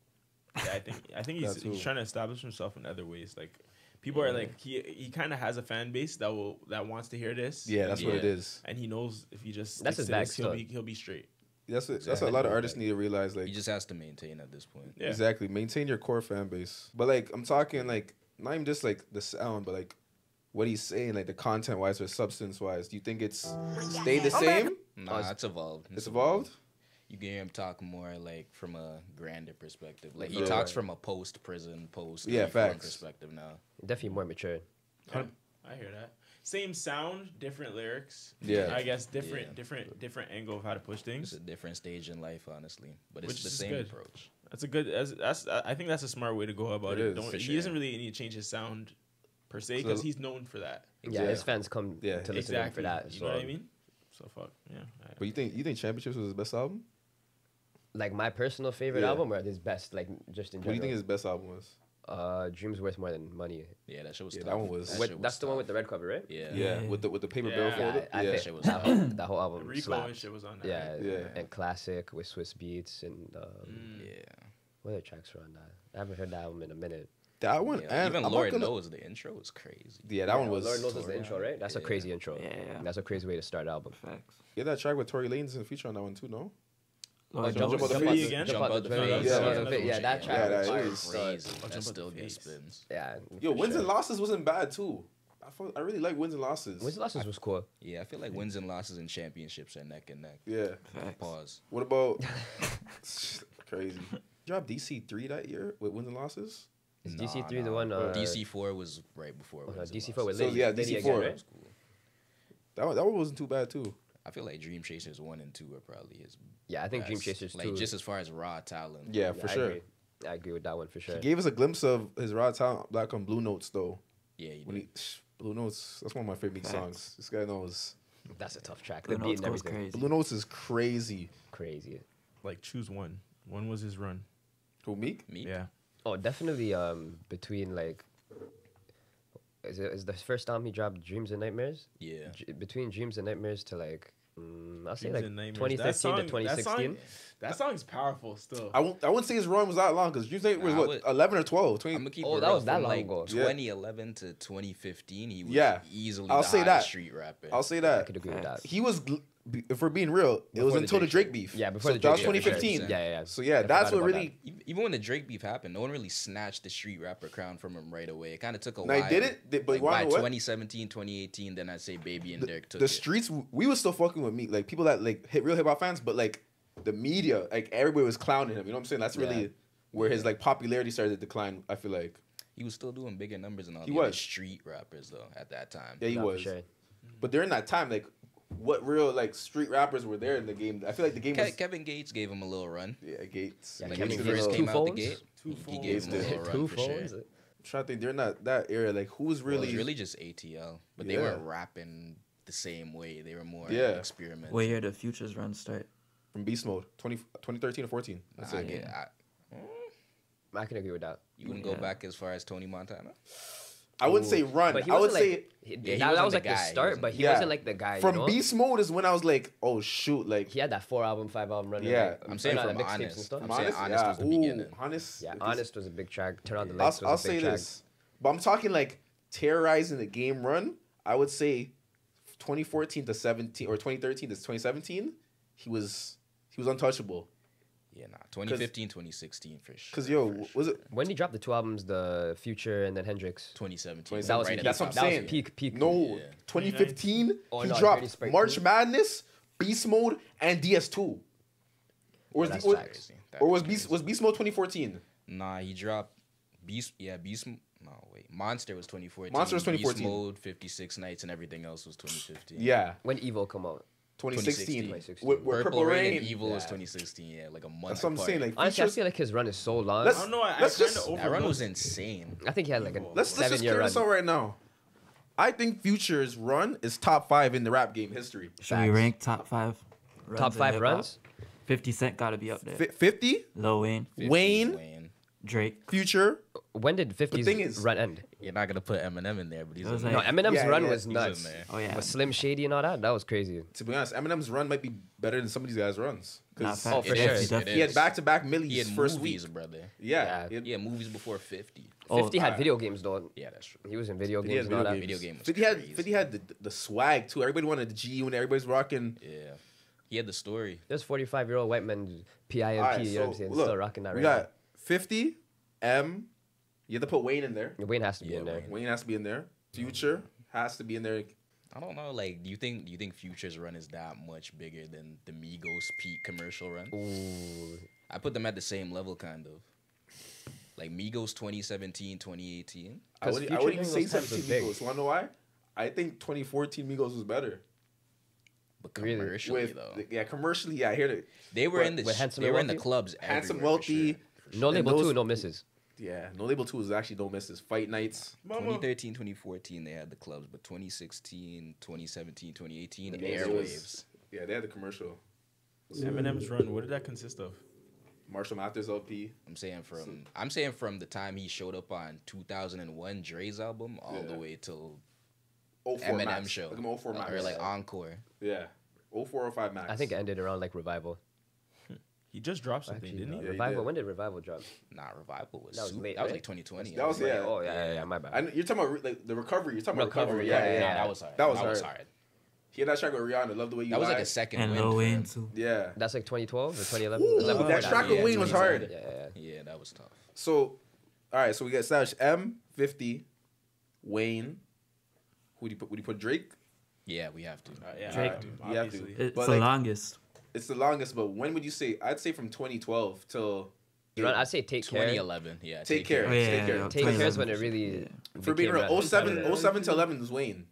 Yeah, I think I think he's That too. he's trying to establish himself in other ways. Like people are like he he kind of has a fan base that will that wants to hear this. Yeah, that's what it Yeah. is. And he knows if he just That's sticks his to this, he'll backstory. be he'll be straight. That's what, that's what a lot of artists need to realize. Like He just has to maintain at this point. Yeah. exactly, maintain your core fan base. But like I'm talking like not even just like the sound, but like what he's saying, like the content wise or substance wise. Do you think it's stayed the same? Nah, it's evolved. It's evolved. You can hear him talk more like from a grander perspective. Like he Yeah. talks from a post prison, post Yeah, reform facts. perspective now. Definitely more mature. Yeah, I hear that. Same sound, different lyrics. Yeah. I guess different Yeah. different different angle of how to push It's things. a different stage in life, honestly, but it's Which the is same good. approach. That's a good. That's, that's I think that's a smart way to go about It it. is, Don't, for he sure. doesn't really need to change his sound per se So- because he's known for that. Yeah, his fans come Yeah. to listen to him Exactly. for that. You so. know what I mean? So fuck yeah. I- But you think you think Championships was his best album? Like my personal favorite Yeah. album or his best, like just in What do general. you think his best album was? Uh, Dreams Worth More Than Money. Yeah, that shit was Yeah, tough. that one was- That With, shit was that's the one with the tough. red cover, right? Yeah. Yeah, with the with the paper Yeah. bill Yeah, folder. I Yeah, think shit was that, whole, that whole album Rico slaps. and shit was on that. Yeah, right? Yeah. and classic with Swiss Beats and um, Mm. Yeah. what other tracks were on that? I haven't heard that album in a minute. that one. Yeah, And even I'm not Lord gonna- knows the intro was crazy. Yeah, that one was. Lord knows is the intro, right? That's a Yeah. crazy intro. Yeah, yeah. That's a crazy way to start an album. Facts. Yeah, that track with Tory Lanez in the feature on that one too. No. Lord Jump knows. Out the Jump Face. out again? Jump Jump out out the the face. face. Yeah, Yeah, yeah, yeah, that track Yeah, was that fire. is- crazy. I'll That jump still out the gets face. spins. Yeah. Yo, for wins sure. and losses wasn't bad too. I felt, I really like wins and losses. Wins and losses was cool. Yeah, I feel like wins and losses and championships are neck and neck. Yeah. Facts. Pause. What about crazy? Dropped D C three that year with wins and losses. Is Nah, D C three the nah. one? Uh, D C four was right before. oh, no, Wins and D C four with So, Liddy. yeah, Liddy D C again, four. right? Cool. That one, that one wasn't too bad too. I feel like Dream Chasers one and two are probably his. Yeah, I think Dream best. Chasers like two. just as far as raw talent. Yeah, Yeah, for I sure. agree. I agree with that one for sure. He gave us a glimpse of his raw talent black on Blue Notes though. Yeah, you When did. he Blue Notes, that's one of my favorite Facts. songs. This guy knows. That's a tough track. Blue The beat Notes and goes everything. crazy. Blue Notes is crazy. Crazy. Like choose one. One was his run. Who Meek? Me. Yeah. Oh, definitely. Um, between like, is it is the first time he dropped Dreams and Nightmares? Yeah. J- between Dreams and Nightmares to like, mm, I'll say Dreams like and Nightmares. twenty That fifteen song- to twenty that sixteen. song- That song's powerful still. I won't. I wouldn't say his run was that long because Dreams Night was Nah, I what would- eleven or twelve. twenty, I'm gonna keep Oh, it that real. was that From, long like ago. Yeah. twenty eleven to twenty fifteen, he was Yeah. easily I'll the say hottest that. street rapper. I'll say I that. could agree with that. He was. gl- be- If we're being real, it Before was the until the Drake Drake beef. Yeah, before so the that was Drake twenty beef, for sure. fifteen. Yeah, yeah, yeah. So yeah, I that's forgot what about really. Even- Even when the Drake beef happened, no one really snatched the street rapper crown from him right away. It kind of took a No, he while. didn't. They- but Like, you wanna by know what? twenty seventeen, twenty eighteen, then I'd say Baby and Dirk took The it. streets, we was still fucking with Meek, like people that like hit real hip hop fans, but like the media, like everybody was clowning him. You know what I'm saying? That's really Yeah. where his like popularity started to decline. I feel like. He was still doing bigger numbers than all He the other was. street rappers though at that time. Yeah, he Nah, for was. sure. But during that time, like, what real like street rappers were there in the game? I feel like the game Ke- was. Kevin Gates gave him a little run. Yeah, Gates. Yeah, Like Kevin when he Gates first two came out the phones? gate, Two he phones. gave him a Gates little did. run Two for sure. phones. I'm trying to think during that that era, like who was Well, it really, was really just A T L, but they Yeah. weren't rapping the same way. They were more Yeah. experimental. What year did Future's run start? from Beast Mode, twenty, twenty thirteen or fourteen. That's Nah, I it. get- I- I can agree with that. you wouldn't Yeah. go back as far as Tony Montana. I wouldn't say run. But he I would wasn't say like, he, Yeah, he that, that wasn't was the like the guy. He start, wasn't- but he Yeah. wasn't like the guy. from you know? Beast Mode is when I was like, oh shoot, like He had that four album, five album run. Yeah. like, I'm saying put out from the mixtapes and Honest. stuff. I'm saying Honest yeah. was the Ooh, beginning. Honest, Yeah, like, Honest was a big track. Turn on the I'll, lights was I'll a big say track. this, but I'm talking like terrorizing the game run. I would say twenty fourteen to seventeen or twenty thirteen to twenty seventeen. He was he was untouchable. Yeah, nah. twenty fifteen, twenty sixteen for sure. Cause yo, for was sure. it When he dropped the two albums, the Future and then Hendrix. twenty seventeen? That was right peak. at That's the what I'm top. that saying. was peak, peak. no Yeah. twenty fifteen? Oh, he no, Dirty dropped Sprite March two. Madness, Beast Mode, and D S two. Or was, That's the- was- facts. That or was is Beast crazy. was Beast Mode twenty fourteen? Nah, he dropped Beast. Yeah, Beast. No, wait. Monster was twenty fourteen. Monster was twenty fourteen. Beast Mode, fifty-six Nights, and everything else was twenty fifteen. Yeah, When Evo come out. twenty sixteen. twenty sixteen. With, with Purple, Purple Rain, Rain. and Evil was Yeah. twenty sixteen. Yeah, like a month. That's what I'm apart. saying. Like Honestly, I Future's- feel like his run is so long. Let's- I don't know. I, Let's I kind just- of that run was insane. I think he had like a Let's let's seven just year clear run. this out right now. I think Future's run is top five in the rap game history. Should we Facts. rank top five? runs Top in five hip-hop? runs. fifty Cent got to be up there. Fi fifty, Lil Wayne, fifty, Wayne, Wayne. Drake. Future, When did fifties thing is- run end? You're not gonna put Eminem in there, but he's It was in No, like- there. Eminem's Yeah, run yeah, was he's in nuts. there. Oh yeah. With Slim Shady and all that, that was crazy. To be honest, Eminem's run might be better than some of these guys' runs. Nah, 'Cause fact. Oh, for It sure. is, Def- it he had is. back to back He millies had first movies, week. brother. Yeah, Yeah. he had- He had movies before fifty. Oh, fifty had alright. video games though. Yeah, that's true. He was in video Fifty had games and all video that. games. Video game was fifty had crazy. fifty had the, the swag too. Everybody wanted the G when everybody's rocking. Yeah, he had the story. There's forty-five year old white men P I M P. Alright, you know what I'm so saying? look, Still rocking that we right got fifty, M. You have to put Wayne in there. now. Wayne has to be Yeah, in there. Wayne. Wayne has to be in there. Future has to be in there. I don't know. Like, do you think do you think Future's run is that much bigger than the Migos peak commercial run? Ooh. I put them at the same level, kind of. Like Migos twenty seventeen, twenty eighteen. I 'Cause would, I Future wouldn't even during say those times was seventeen big. Migos. Want to know why? I think twenty fourteen Migos was better. But Really? commercially, With though, yeah, commercially, yeah, I hear it. they were But- in the with sh- Handsome they and were in the Wealthy? clubs. Handsome, everywhere, for wealthy. sure. No And label those- two, no misses. Yeah, no label two is actually no misses. Fight nights. twenty thirteen, twenty fourteen, they had the clubs, but twenty sixteen, twenty seventeen, twenty eighteen, Yeah, it airwaves. was- Yeah, they had the commercial. Eminem's run. What did that consist of? Marshall Mathers L P. I'm saying from I'm saying from the time he showed up on two thousand one Dre's album all the Yeah. way till oh four Eminem Max. show Look at him, oh four Uh, Max. or like Encore. Yeah. oh four oh five Max. I think it ended around like Revival. He just dropped something, Actually, didn't no, he? Yeah, he Revival. did. When did Revival drop? Nah, Revival was That was super- late, that was right? like twenty twenty. That was I think. yeah. Oh yeah, yeah, yeah. My bad. I, you're talking about re- like the recovery. You're talking about recovery. Recovery, Yeah, yeah, yeah, Nah, yeah. that was hard. That was that was hard. hard. He had that track with Rihanna. Love the way you That was lie. like a second And win. Lil for Wayne him. too. Yeah. That's like twenty twelve or twenty eleven. Ooh, Was that before that track with Yeah, Wayne was hard. Yeah, yeah, yeah. Yeah, that was tough. So, all right. So we got established M fifty, Wayne. Who do you put? Would you put Drake? Yeah, we have to. Uh, yeah, Drake. I have to, You have to. obviously. It's But, the like- longest. It's the longest, but when would you say? I'd say from twenty twelve till. Run- I'd say Take Care. twenty eleven. Yeah. Take Care. Oh, yeah, Take yeah, Care. yeah. Take Care is when it twenty eleven. really. Yeah. For being became real, relevant. oh seven, oh seven to eleven was Wayne.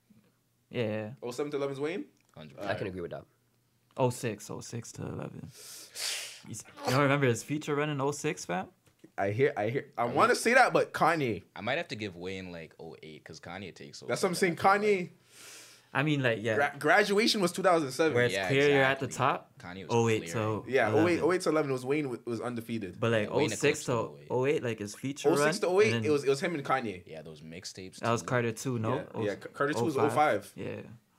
Yeah. oh seven to eleven is Wayne. one hundred I percent. can agree with that. oh six, oh six to eleven. You s- you don't remember his feature run in oh six, fam? I hear, I hear, I want to say that, but Kanye. I might have to give Wayne like oh eight because Kanye takes over. That's what I'm saying. Kanye. I mean, like, yeah. Gra- graduation was two thousand seven. Where it's Yeah, clear you're at the exactly. top. Kanye was oh eight clear. to Yeah, oh eight, eleven. oh eight to eleven was Wayne w- was undefeated. But like Yeah, Wayne oh six eclipsed to oh eight. oh eight, like his feature oh run. six to oh eight, and it then was it was him and Kanye. Yeah, those mixtapes. that was too. Carter two, no? Yeah, Oh- yeah, Carter two was oh five. Yeah.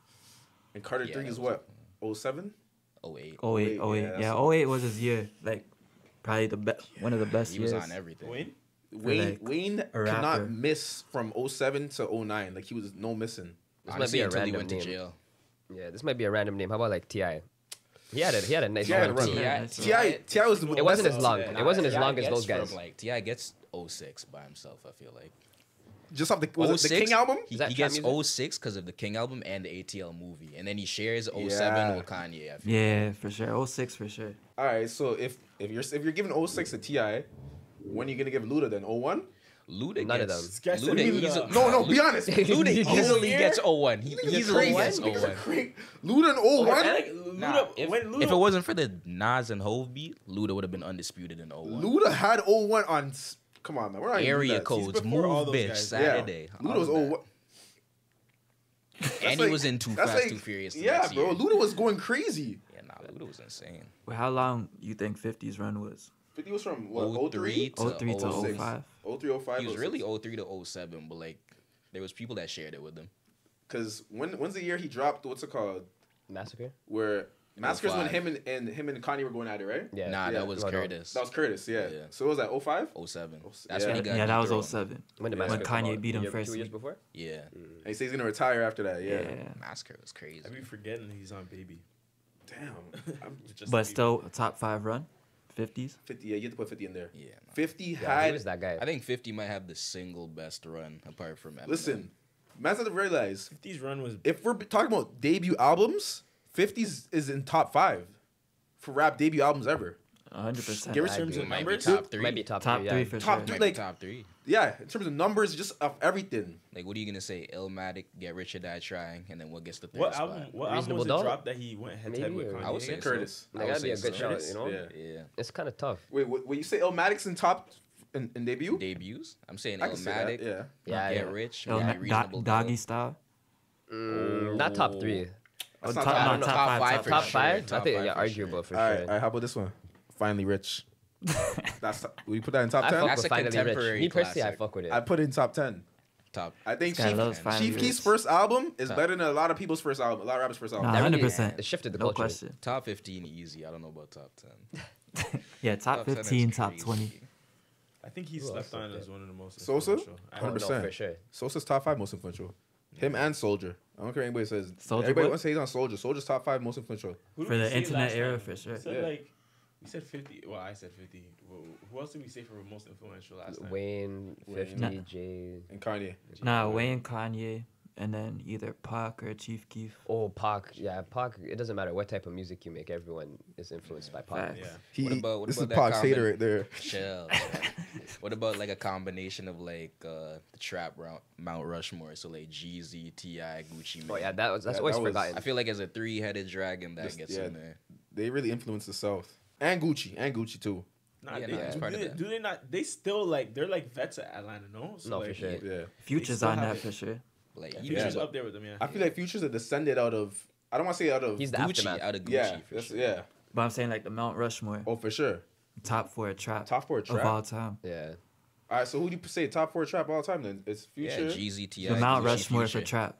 And Carter Yeah, three that is was what? oh seven? oh eight. oh eight, eight, oh eight. yeah, Yeah, that's- oh eight was his year. Like, probably the best, one of the best He was years. on everything. Wayne? Wayne like, Wayne a could rapper. not miss from oh seven to oh nine. Like he was no missing. This Honestly, might be a until he random went to name. jail. Yeah, this might be a random name. How about like T I? He had a he had a nice T I had a run. run. too. Yeah. T I T I was the It wasn't best- as long. Yeah, It wasn't as T I long as gets those guys. From, like T I gets oh six by himself. I feel like. just off the was it the King album. He, Is that he trap gets music? oh six because of the King album and the A T L movie, and then he shares oh seven Yeah. with Kanye. I feel. Yeah, for sure. oh six for sure. All right, so if if you're if you're giving oh six to T I, when are you gonna give Luda then? oh one? Luda None of gets. them. Guys said Luda Luda. easily- No, no, be honest. Luda Oh, easily yeah? gets oh one. He He's easily crazy. gets oh Niggas are one. crazy. Luda in oh one? And, like, Luda, Nah, if, when Luda, if it wasn't for the Nas and Hove beat, Luda would have been undisputed in oh one. Luda had oh one on. s- Come on, man. We're not even doing Area that. codes, before all move, those bitch, guys. Saturday. Yeah. all Luda was of oh that. one. And he was in Too that's Fast, like- Too Furious. the Yeah, next bro. year. Luda was going crazy. Yeah, nah, Luda was insane. Well, how long you think fifty's run was? fifty was from what? oh oh three three? oh three to oh oh six. five. oh three, oh five. He was really oh three to oh seven, but like there was people that shared it with him. Because when when's the year he dropped? What's it called? Massacre. Where Massacre's when five. him and, and him and Kanye were going at it, right? Yeah. Nah, Yeah. that was No, no. Curtis. That was Curtis. Yeah. Yeah. So it was at oh five. oh seven. s- That's yeah. when he got Yeah, that was dethroned. oh seven. When did Yeah. Massacre When come Kanye out? beat him A year- first Two years week. before. Yeah. And he says he's gonna retire after that. Yeah. Yeah. Massacre was crazy. I be forgetting he's on Baby. Damn. I'm Just But Baby. still a top five run. fifties. fifty. Yeah, you have to put fifty in there. Yeah. nah. fifty Yeah, he had. was that guy. I think fifty might have the single best run apart from Eminem. Listen, man's have to realize fifty's run was if we're talking about debut albums, fifties is in top five for rap debut albums ever. one hundred percent. Give in us terms of Might be numbers. top three. Might be top, Top three. three yeah. for Top sure. three, Might like- be top three. Yeah, in terms of numbers, just of everything. Like, what are you gonna say? Illmatic, Get Rich or Die Trying, and then what gets the third What spot? album? What album Reasonable was it Doubt? dropped that he went head to head Maybe, with or- Kanye? I would say Curtis. So. Like, I would that'd be a say good so. shout, Curtis? you know? Yeah. Yeah. It's kind of tough. Wait, what, what you say? Illmatic's in top in, in debut? Debuts. I'm saying I can say that. Illmatic. Yeah. Yeah, Get yeah. Rich. Yo, maybe ma- do- Reasonable doggy Doubt. style. Mm, not top three. Oh, That's top, not top- no, I don't top, know. Top five, five top for Top sure. five? I Top think five yeah, for arguable sure. for All right, sure. all right. How about this one? Finally Rich. That's will you put that in top I ten? fuck That's with a Finally Rich. contemporary Me personally, I classic. fuck with it. I put it in top ten. Top. I think This guy Chief, loves Finally Chief Keef's Rich. first album is Top. better than a lot of people's first album. A lot of rappers' first album. Nah, That really- hundred percent. It shifted the No culture. question. Top fifteen easy. I don't know about top ten. Yeah, top ten is fifteen, top crazy. twenty. I think he's Who else slept on slept as one of the most Sosa? influential. I Oh, don't one hundred know. percent. no, for sure. Sosa's top five most influential. Him and Soldier. I don't care what anybody says. Soulja Everybody Boy? wants to say he's on Soldier. Soldier's top five most influential. Who did For we the say internet last era, time? for sure. We said Yeah. like we said fifty. Well, I said fifty. Who, who else did we say for most influential last time? Wayne, Wayne. fifty, Nah. Jay. And Kanye. Nah, Wayne, Kanye, and then either Pac or Chief Keef. Oh, Pac. Yeah, Pac. It doesn't matter what type of music you make. Everyone is influenced by Pac. Facts. Yeah. He, What about- what this about is that Pac's comment? hater right there. Chill. chill. What about like a combination of like uh, the trap round, Mount Rushmore? So like Jeezy, T I, Gucci Mane. Oh yeah, that was that's Yeah, always that was- forgotten. I feel like as a three-headed dragon that Just- gets yeah. in there. They really influenced the South. And Gucci. And Gucci too. Nah, Yeah, they, nah, it's do, part of they, that. do they not? They still like they're like vets at Atlanta, no? So, No, for like, sure. Yeah. Future's still on have that it. for sure. Like Yeah, even Future's Yeah. up there with them, yeah. I feel like Future's a descendant out of. I don't want to say out of. He's the Gucci, aftermath. out of Gucci yeah, for that's, sure. yeah. But I'm saying like the Mount Rushmore, Oh, for sure. top four trap, Top four of trap. all time. Yeah. All right, so who do you say top four trap all time then? It's Yeah, Future. Jeezy, T I, The Mount Gucci, Rushmore Future. for trap.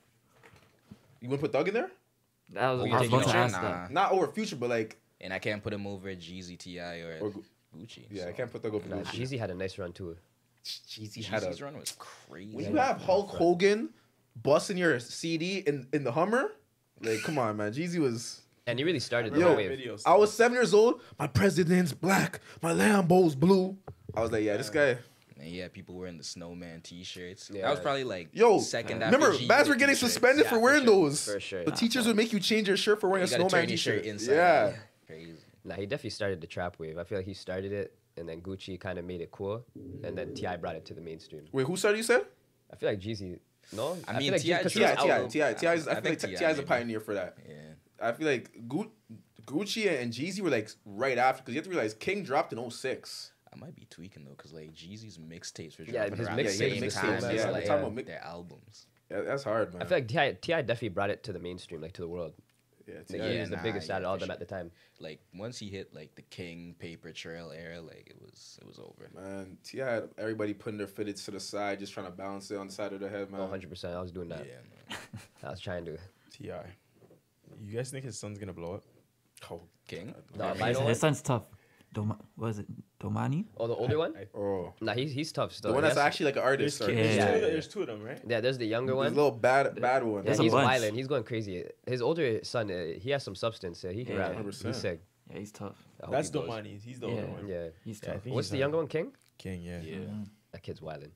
You want to put Thug in there? That was, Oh, I you was taking about to Future? ask Nah. that. Not over Future, but like, And I can't put him over Jeezy, T I, or, or Gu- Gucci. yeah, so. I can't put Thug over Nah, Gucci. Jeezy had a nice run too. Jeezy had Jeezy's a. run was crazy. When you have Hulk Hogan busting your C D in, in the Hummer, like, come on, man. Jeezy was. And he really started the Yo, whole wave. Videos. I was seven years old. My president's black. My Lambo's blue. I was like, yeah, this guy. And yeah, people wearing the snowman T-shirts. Yeah. That was probably like Yo, second after remember, G bands were Unit getting t-shirts. suspended Yeah, for for wearing sure, those. for sure. The teachers would make you change your shirt for wearing You a gotta snowman turn your shirt t-shirt. inside. Yeah. Crazy. Nah, he definitely started the trap wave. I feel like he started it, and then Gucci kind of made it cool, and then T I brought it to the mainstream. Wait, who started you said? I feel like Jeezy. No, I mean, feel like T I Jeezy- 'cause T he I, was T I, out- T I, T I. is- I I feel think like T I T I is a maybe. pioneer for that. Yeah. I feel like Gu- Gucci and Jeezy were like right after, because you have to realize King dropped in oh six. I might be tweaking though, cause like Jeezy's mixtapes were Yeah, dropping his around mixtapes- the same mixtapes, time yeah, as we're like talking about mi- their albums. Yeah, that's hard, man. I feel like T I T I definitely brought it to the mainstream, like to the world. yeah, Like, T I. he Yeah, was the nah, biggest yeah, out of all for them sure. at the time. Like once he hit like the King Paper Trail era, like it was it was over. Man, T I had everybody putting their fitteds to the side, just trying to balance it on the side of their head, man. one hundred percent. I was doing that. Yeah, man. I was trying to. T I. You guys think his son's gonna blow up? Oh, King. No, His, Lionel. his son's tough. Doma, what is it? Domani? Oh, the older one? I- oh. Nah, he's he's tough still. The one He that's has- actually like an artist. There's, or- there's, Yeah. two, yeah. there's two of them, right? Yeah, there's the younger There's one. a little bad, bad one. Yeah, There's a he's bunch. violent. He's going crazy. His older son, uh, he has some substance. Yeah, he can Yeah, rap. one hundred percent. He's sick. Yeah, he's tough. I hope That's he goes. Domani. He's the Yeah. older one. Yeah. He's Yeah, I tough. think What's he's the a- younger one, King? King, yeah. Yeah. That kid's wilding.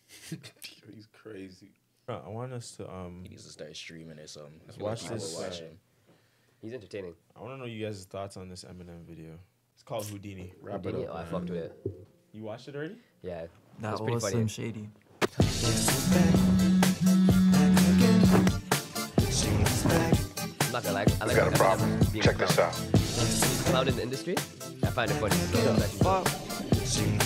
He's crazy. Uh, I want us to um. He needs to start streaming or something. I Let's feel like watch people this, will watch uh, him. He's entertaining. I want to know you guys' thoughts on this Eminem video. It's called Houdini. Wrap it Houdini, up. oh, I man. fucked with it. You watched it already? Yeah. That That's pretty was funny. Slim Shady. I'm not gonna lie. I like got a Eminem problem. being Check a this clown. out. Clown in the industry. I find it funny. So it's actually-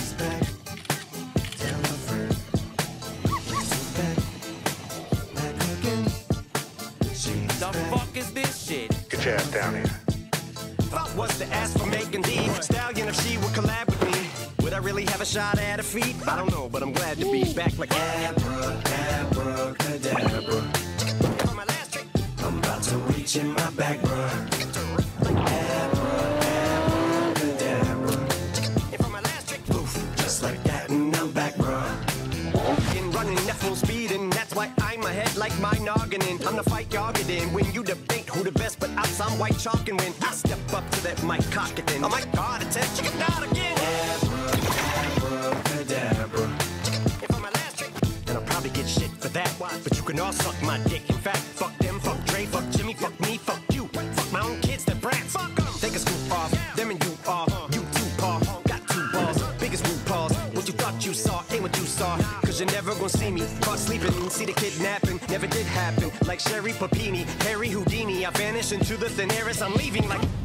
The fuck is this shit? Get your ass down here. Fuck was to ask for Megan D. Stallion if she would collab with me. Would I really have a shot at her feet? I don't know, but I'm glad to be back like Abra, Abra, Cadabra. On my last trick, I'm about to reach in my back, bruh. Abra, Abra, Cadabra. If on my last trick, poof, just like that, and I'm back, bruh. Been running at full speed, and that's why I'm ahead like my noggin. And I'm the fight y'all get in when you debate who the best, but I'm some white chalk. And when I step up to that mic, cock it then. Oh my god, attempt chicken out again. Abracadabra. If I'm my last trick, then I'll probably get shit for that. But you can all suck my dick. In fact, fuck them, fuck Dre, fuck Jimmy, fuck me, fuck you. Fuck my own kids, they're brats. Fuck them. Take a scoop off, them and you are. You two paw, got two balls. Biggest root paws. What you thought you saw ain't what you saw. Cause you're never gonna see me caught sleeping. See the kidnapping, never did happen. Like Sherry Papini, Harry Houdini. I vanish into the thin air as I'm leaving like. If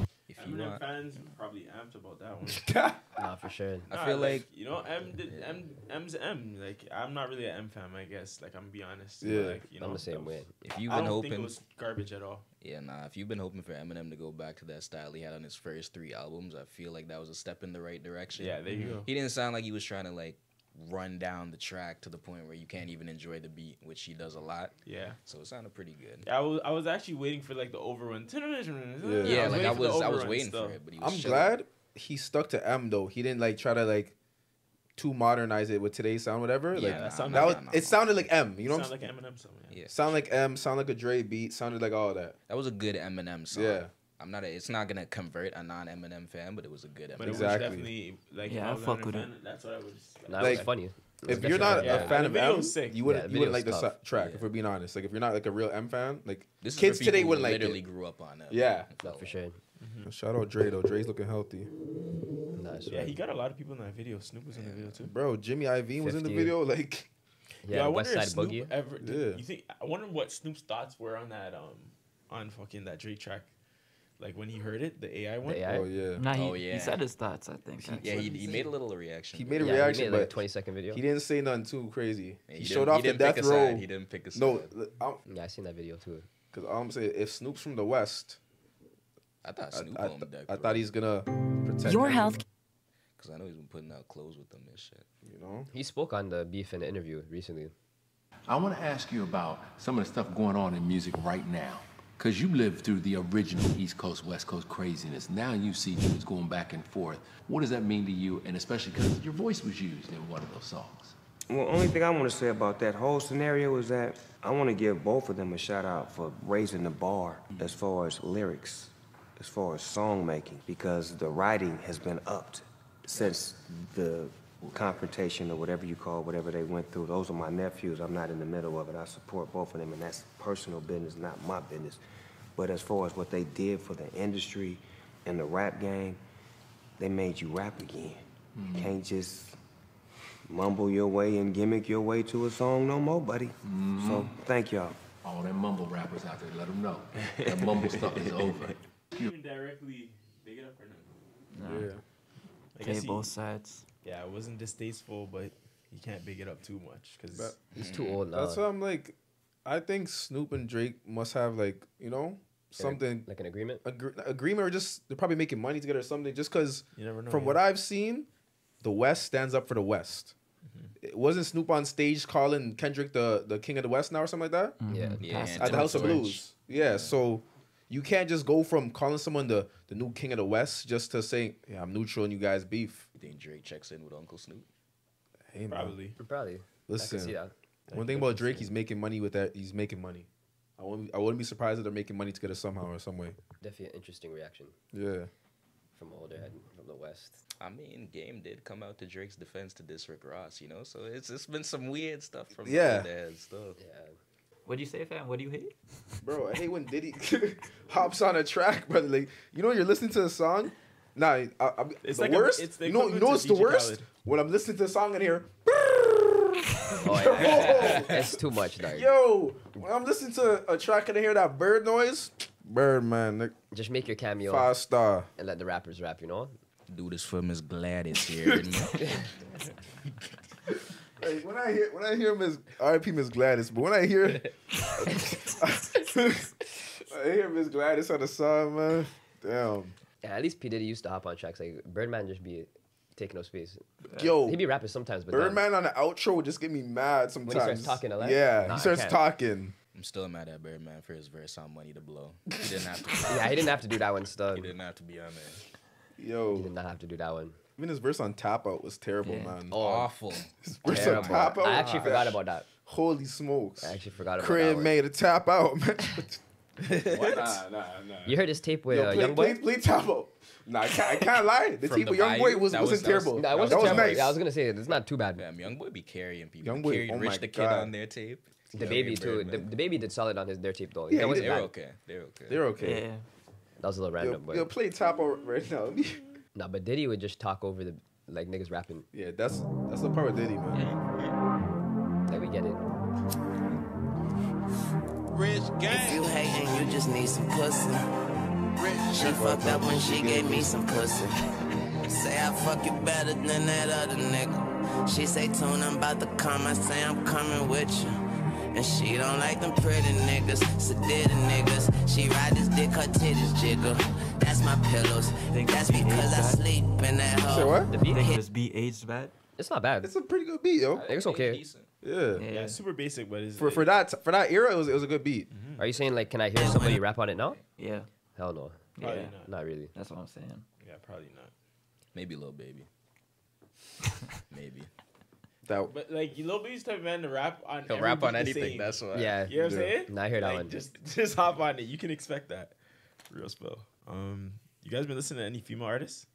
you Eminem want- fans probably amped about that one. Nah, for sure. I Nah, feel like you know M did, M M's M. Like I'm not really an M fan, I guess. Like I'm gonna be honest. Yeah. But, like, you know, I'm the same that was- way. if you've I been don't think it hoping, was garbage at all. yeah, nah. If you've been hoping for Eminem to go back to that style he had on his first three albums, I feel like that was a step in the right direction. Yeah, there you go. He didn't sound like he was trying to like run down the track to the point where you can't even enjoy the beat, which he does a lot. Yeah. So it sounded pretty good. Yeah, I was I was actually waiting for like the overrun. Yeah, Yeah, like I was I was waiting for it, but he was I'm chilling. glad he stuck to M though. He didn't like try to like too modernize it with today's sound, whatever. Yeah, like that sounded- that nah, was, nah, it nah. sounded like M. You know, Sound what I'm like Eminem song. Yeah. Yeah, sound like M, sound like a Dre beat, sounded like all that. that was a good Eminem song. Yeah. I'm not. A, it's not gonna convert a non Eminem fan, but it was a good But Eminem. it was Exactly. definitely like Yeah, if I was fuck an with fan, That's what I was. Nah, it Like, was funny. It was If you're not definitely Yeah, a funny. fan the of video M, was sick. you wouldn't Yeah, the you wouldn't like the video's su- tough. track. Yeah. If we're being honest, like if you're not like a real M fan, like This is kids for today people who wouldn't like literally it. grew up on it. Yeah. No, for sure. Shout out Dre though. Dre's looking healthy, Nah, it's Yeah, right. he got a lot of people in that video. Snoop was in the video too. bro. Jimmy Iovine was in the fifty. video. Like, Yeah, I West wonder if Side Snoop Boogie. ever. Did, Yeah. You think? I wonder what Snoop's thoughts were on that. Um, on fucking that Drake track, like when he heard it, the A I one. The A I? oh yeah, Nah, he, Oh, yeah. he said his thoughts, I think. Yeah, he, he made a little reaction. he made a Yeah, he reaction, made like a but twenty second video. he didn't say nothing too crazy. Yeah, he, didn't- showed off he the didn't pick death a side. row. He didn't pick a side. No, I'm, Yeah, I seen that video too. cause I'm saying if Snoop's from the West, I thought I, Snoop I, owned that. I thought he's gonna protect Your him, health. because I know he's been putting out clothes with them and shit. You know, He spoke on the beef in the interview recently. I want to ask you about some of the stuff going on in music right now. Because you lived through the original East Coast, West Coast craziness. Now you see dudes going back and forth. What does that mean to you? And especially because your voice was used in one of those songs. Well, only thing I want to say about that whole scenario is that I want to give both of them a shout out for raising the bar as far as lyrics, as far as song making, because the writing has been upped since the confrontation or whatever you call whatever they went through. Those are my nephews. I'm not in the middle of it. I support both of them, and that's personal business, not my business. But as far as what they did for the industry and the rap game, they made you rap again. Mm-hmm. You can't just mumble your way and gimmick your way to a song no more, buddy. Mm-hmm. So thank y'all. All them mumble rappers out there, let them know. That mumble stuff is over. Even directly big it up or not? Nah. yeah. I Play guess he- both sides. Yeah, it wasn't distasteful, but you can't big it up too much because But- He's too old now. That's why I'm like, I think Snoop and Drake must have like, you know, something like an agreement. Agre- agreement, or just they're probably making money together or something. Just because, You never know, from yeah. what I've seen, the West stands up for the West. It wasn't Snoop on stage calling Kendrick the, the king of the West now or something like that? Yeah. Yeah, and At the House of George. Blues. Yeah, so you can't just go from calling someone the, the new king of the West just to say, yeah, I'm neutral and you guys beef. You think Drake checks in with Uncle Snoop? Hey, man. probably. Probably. I Listen, can see that. one thing about Drake, he's making money with that. He's making money. I wouldn't, I wouldn't be surprised if they're making money together somehow or some way. Definitely an interesting reaction Yeah. from older head from the West. I mean, Game did come out to Drake's defense to diss Rick Ross, you know? So it's it's been some weird stuff from Yeah. the older heads still. Yeah. What'd you say, fam? What do you hate? Bro, I hate when Diddy hops on a track, brother. Like, you know, you're listening to a song. Nah, I, I, It's the like a- worst. it's the you know, you equivalent know to what's the D J worst? Khaled. When I'm listening to a song and hear, Oh, yeah. It's too much, dog. yo, when I'm listening to a track and I hear that bird noise, bird man, like, Just make your cameo five star. and let the rappers rap, you know? Do this for Miss Gladys here. Hey, when I hear when I hear Miss R I P Miss Gladys, but when I hear I hear Miss Gladys on the song, man, damn. Yeah, at least P. Diddy used to hop on tracks. Like, Birdman just be taking up space. Yo, He'd be rapping sometimes, but then- Birdman on the outro would just get me mad sometimes. starts talking a lot? Yeah, Nah, I he starts can't. talking. I'm still mad at Birdman for his verse on Money to Blow. He didn't have to. Yeah, he didn't have to do that one stuff. He didn't have to be on there. Yo, He did not have to do that one. even his verse on Tap Out was terrible, Yeah. man. Oh, Awful. His verse on terrible. Tap Out. I actually forgot about that. Holy smokes! I actually forgot about Craig that one. made a tap out, man. What? Nah, nah, nah. You heard his tape with Yo, uh, play, Young play, Boy? play tap out. Nah, I can't, I can't lie. The From tape the with Young Boy Bayou? was, That wasn't was- that was- terrible. That was, that was terrible. nice. Yeah, I was gonna say it's not too bad. Damn, Young Boy be carrying people. Young He Boy- carried oh Rich my the Kid God. on their tape. The Carrying baby too. The, Birdman. the baby did solid on his their tape though. Yeah, that he wasn't did. They're bad. okay. They're okay. They're okay. Yeah. That was a little Yo, random, but yo, play tap out right now. nah. But Diddy would just talk over the like niggas rapping. Yeah, that's that's the part with Diddy, man. Like we get it. Rich gang. If you hating, you just need some pussy. She fucked up when she gave me some pussy. Say I fuck you better than that other nigga. She say, Tune, I'm about to come. I say, I'm coming with you. And she don't like them pretty niggas, sedated niggas. She ride this dick, her titties jiggle. That's my pillows. That's because I sleep in that hole. Say what? The beat think this beat aged bad? It's not bad. It's a pretty good beat, yo. I think it's okay. Yeah. Yeah, super basic, but it's For for that for that era, it was it was a good beat. Mm-hmm. Are you saying like, can I hear somebody rap on it now? Yeah. Hell no. Probably Yeah. not. Not really. That's what I'm saying. Yeah, probably not. Maybe Lil Baby. Maybe. That But like, Lil Baby's type of man to rap on. He'll every rap on beat the anything. same. That's why. Yeah. You know what I'm saying? Nah, I hear that Like, one. Just just hop on it. You can expect that. Real spell. Um, you guys been listening to any female artists?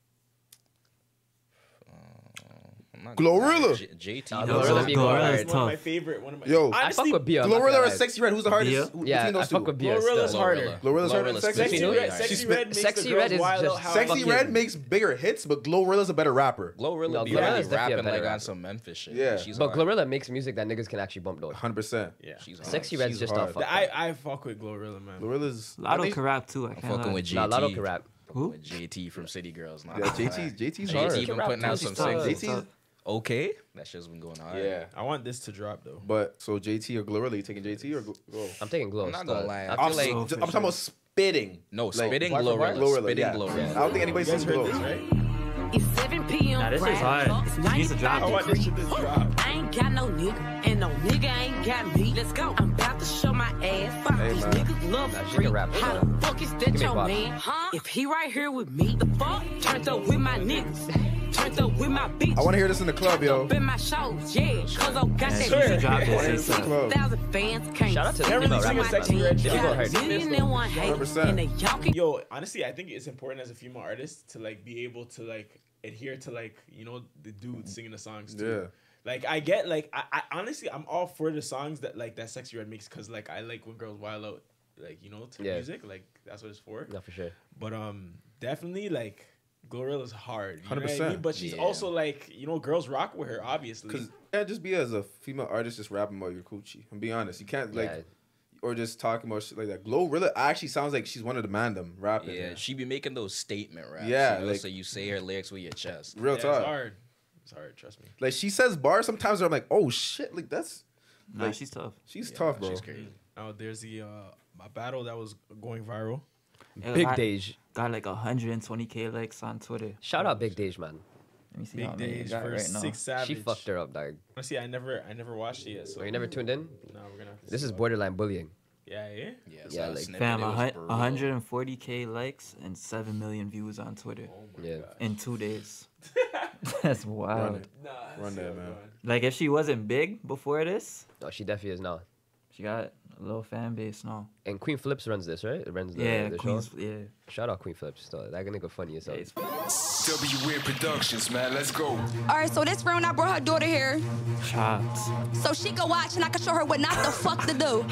I'm not Glorilla. gonna lie, J- JT. Nah, knows Glorilla how- be One hard. of my favorite. One of my Yo, I honestly, fuck with Bia. I'm not Glorilla gonna or lie. Sexy Red? Who's the hardest? Bia? Who- Yeah, between those I fuck two? with Bia. Glorilla's still. harder. Glorilla. Glorilla's harder than Glorilla's Sexy? Sexy pretty Red, hard. Sexy She's Red makes Sexy the girls Red is wild just out how Sexy fucking- Red makes bigger hits, but Glorilla's a better rapper. Glorilla No, be Glorilla's really definitely a rapping better like rapper. on some Memphis shit. Yeah. She's But hard. Glorilla makes music that niggas can actually bump though. one hundred percent. Yeah. She's hard. Sexy Red's She's just hard. not fuck. I I fuck with Glorilla, man. Glorilla's. Lotto I think- can rap too. I I'm can't fucking lie. with J T. Nah, Lotto can rap. Who? With J T from City Girls. Nah, Yeah, J T J T's J hard. T been putting out He's some tough. sick. J T's Okay, that shit's been going hard. yeah. I want this to drop though. But so J T or Glorilla, you taking J T or Gl- Glow? I'm taking Glow. I'm not still. gonna lie, I I feel I'm, like- I'm Oh, for talking sure. about spitting. No, Like, spitting bar for bar? Glorilla. Glorilla, Spitting yeah. Glorilla. I don't think anybody You guys sings heard Glow. this, right? It's seven p.m. Nah, this is Friday. hard. It's She needs to drop I it. want this shit to drop. I ain't got no nigga, and no nigga ain't got me. Let's go. I'm about to show my ass. Fuck Hey, these man. niggas love Nah, she free. can rap, How though. the fuck is She that can make your bop. man? Huh? If he right here with me, the fuck? Turned up with my niggas. Turned up with my bitch. I want to hear this in the club, yo. Up in my shows, yeah. Cause I got Yeah, that she should drop I wanna hear this this in the ASAP. club. thousand fans can't Shout out to the see Never female really sing a rappers, Sexy man. Red They track. go hard. million and one one hundred haters. percent. And they y'all can Yo, honestly, I think it's important as a female artist to like be able to like adhere to like you know the dudes singing the songs too. Yeah. Like I get like I, I honestly I'm all for the songs that like that Sexy Red makes because like I like when girls wild out like you know to Yeah. music like that's what it's for. No, for sure. But um definitely like Glorilla's hard. You know one hundred what I percent. mean? But she's Yeah. also like you know girls rock with her obviously. Because you can't just be as a female artist just rapping about your coochie. I'm being honest. You can't like, Yeah. or just talking about shit like that. Glorilla actually sounds like she's one of the mandem rapping. Yeah, she be making those statement raps. Yeah, you know, like- so you say her lyrics with your chest. Real Yeah, it's talk. hard. It's hard. Trust me. Like she says bars sometimes where I'm like, oh shit, like that's Nah, like, she's tough. she's Yeah, tough, bro. She's crazy. Now there's the uh a battle that was going viral. Yeah, Big got- Dage. Got like one hundred twenty K likes on Twitter. Shout out Big Dage, man. Let me see Big how many Days you got versus right now. Six Savage. She fucked her up, dog. Honestly, I never I never watched it yet. So So you never tuned in? No, we're gonna. Have to This see is about borderline bullying. it. Yeah, yeah. Yeah, Yeah, so like, snippet, Fam, it was a hun- brutal. one hundred forty K likes and seven million views on Twitter Yeah. in two days. That's Run wild. it. Run that, man. Like if she wasn't big before this, No, she definitely is now. she got a little fan base now. And Queen Flips runs this, right? It runs the, Yeah, the Queen's, show. yeah. Shout out Queen Flips. So that nigga funny as hell. Yeah, it's W Weird Productions, man. Let's go. All right, so this round I brought her daughter here chops. so she can watch and I can show her what not the fuck to do.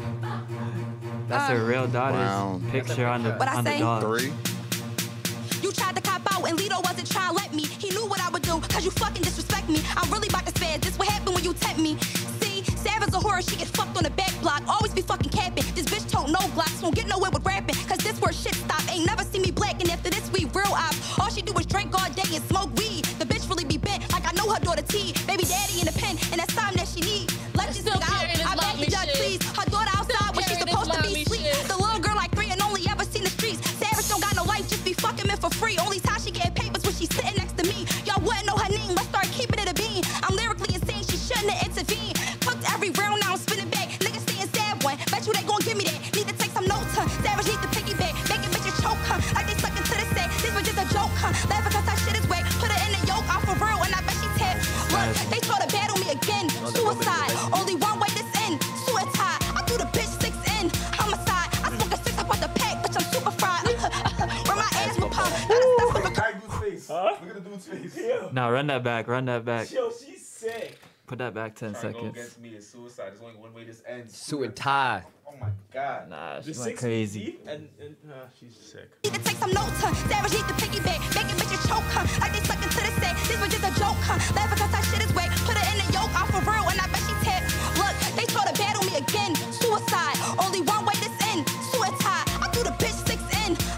That's Uh, her real daughter's Round picture on the What I on the say? dog. Three. You tried to cop out and Lito wasn't trying to let me. He knew what I would do, cause you fucking disrespect me. I'm really about to spaz. This what happened when you tempt me. See, Savage a horror, she get fucked on the back block. Always be fucking capping. This bitch told no glocks, won't get nowhere with rapping. Cause this where shit stop. Ain't never see me black, and after this we real ops. All she do is drink all day and smoke weed. The bitch really be bent, like I know her daughter T. Baby daddy in the pen, and that's time that she need. Let this nigga out. I beg you, judge, please. Her daughter outside when she's supposed to be asleep. The little girl like three and only ever seen the streets. Savage don't got no life, just be fucking men for free. Only time she get papers when she's sitting next to me. Y'all wouldn't know her name, let's start keeping it a bean. I'm lyrically insane, she shouldn't have intervened. Cooked every round, now I'm spinning back. Niggas saying sad one, bet you they gon' give me that. Need to take some notes, huh? Savage need to piggyback, making bitches choke, huh? Like they sucking to the set. This was just a joke, huh? Laugh because that shit is whack. Put her in the yoke, off for real, and I bet she tap. Look, they try to battle me again. Suicide, only one way this end. Suicide, I threw the bitch six in. Homicide, I smoke a six up on the pack, bitch, I'm super fried. Where my ass will pump. Look at that dude's face. Look at the dude's face. Yeah. Now run that back, run that back. Yo, she's sick. Put that back ten Trying to go seconds. against me is suicide. There's only one way this ends. Suicide. Oh my god. Nah, she The went six crazy. deep and, and uh, she's sick. Need to take some notes, huh? Savage need to piggyback, making bitches choke, huh? Like they sucking to the set. This was just a joke, huh? Laugh because that shit is whack. Put her in the yoke, off for real, and I bet she tap. Look, they try to battle me again. Suicide, only one way this end. Suicide, I threw the bitch six in.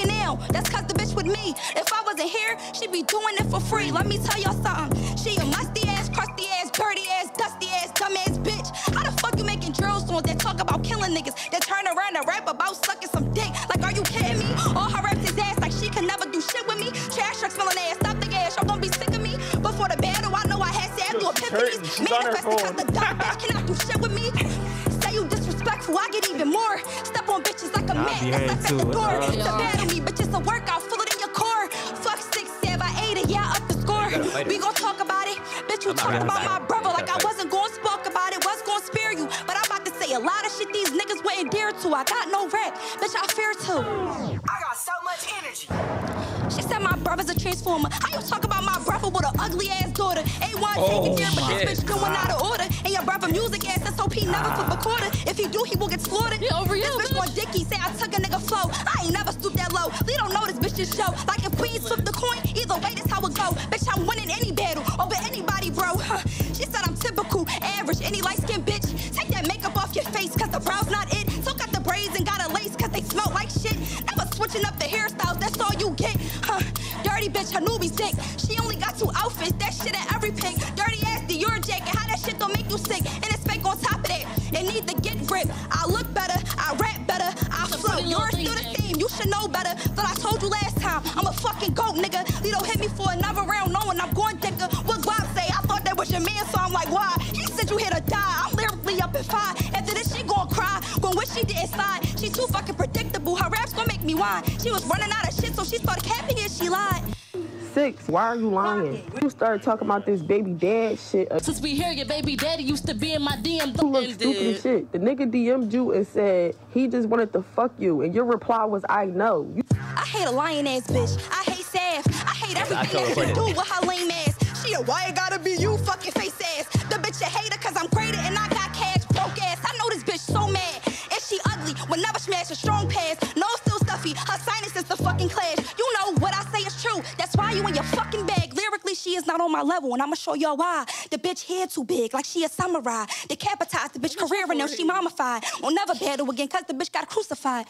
talking now. That's cause the bitch with me. If I wasn't here, she'd be doing it for free. Let me tell y'all something. She a musty ass, crusty ass, dirty ass, dusty ass, dumb ass bitch. How the fuck you making drill songs that talk about killing niggas, that turn around and rap about sucking some dick? Like, are you kidding me? All her raps is ass like she can never do shit with me. Trash truck smelling ass, stop the gas, y'all gonna be sick of me. Before the battle, I know I had sad through epiphanies. Manifested cause the dumb bitch cannot do shit with me. Say you disrespectful, I get even more. Step on bitches like a man, that's at the door. To battle me, bitch, it's a workout, full it in your core. Fuck six, seven, I ate it, yeah, up the score. We gon' talk about it. Bitch, you talk about my brother like I wasn't gon' spoke about it, was gon' spare you. But I'm about to say a lot of shit these niggas wouldn't dare to. I got no rap, bitch, I fear too. I got so much energy. She said my brother's a transformer. How you talk about my brother with an ugly ass daughter? A one Oh, taking care, but shit. this bitch doing out of order. And your brother music ass S O P never took a quarter. If he do, he will get slaughtered. Yeah, over this bitch want dicky, say I took a nigga flow. I ain't never stooped that low. Lee don't know this bitch just show. Like if Queens flip the coin, either way, that's how it go. Bitch, I'm winning any battle over anybody, bro. Huh. She said I'm typical, average, any light-skinned bitch. Take that makeup off your face, cause the brow's not it. Took out the braids and got a lace, cause they smell like shit. Never switching up the hairstyles, that's all you get. Huh. Dirty bitch, her newbie sick. She only got two outfits, that shit at every pick. Dirty ass, the your jacket, how that shit don't make you sick. And it's fake on top of that, it need to get grip. I look better, I rap better, I flow. Yours still the same, you should know better. But I told you last time, I'm a fucking goat, nigga. Lito hit me for another round, knowing I'm going thicker. What Glock say? I thought that was your man, so I'm like, why? He said you here to die, I'm lyrically up in five. After this, she gon' cry, gon' wish she didn't slide. She too fucking predictable, her raps gon' make me whine. She was running out of shit, so she started capping and she lied. Six, why are you lying? You started talking about this baby dad shit. Since we hear your baby daddy used to be in my D M. You look stupid as shit. The nigga D M'd you and said he just wanted to fuck you, and your reply was, I know. You I hate a lying ass bitch. I hate Saf. I hate everything that she do with her lame ass. She a why it gotta be you fucking face ass. The bitch a hater cause I'm greater and I got cash. Broke ass. I know this bitch so mad. And she ugly. Will never smash a strong pass. No still stuffy. Her sinus is the fucking clash. You know what I say is true. That's why you in your fucking bag. Lyrically, she is not on my level, and I'ma show y'all why. The bitch head too big, like she a samurai. Decapitized the bitch career and now she mummified. Won't never battle again cause the bitch got crucified.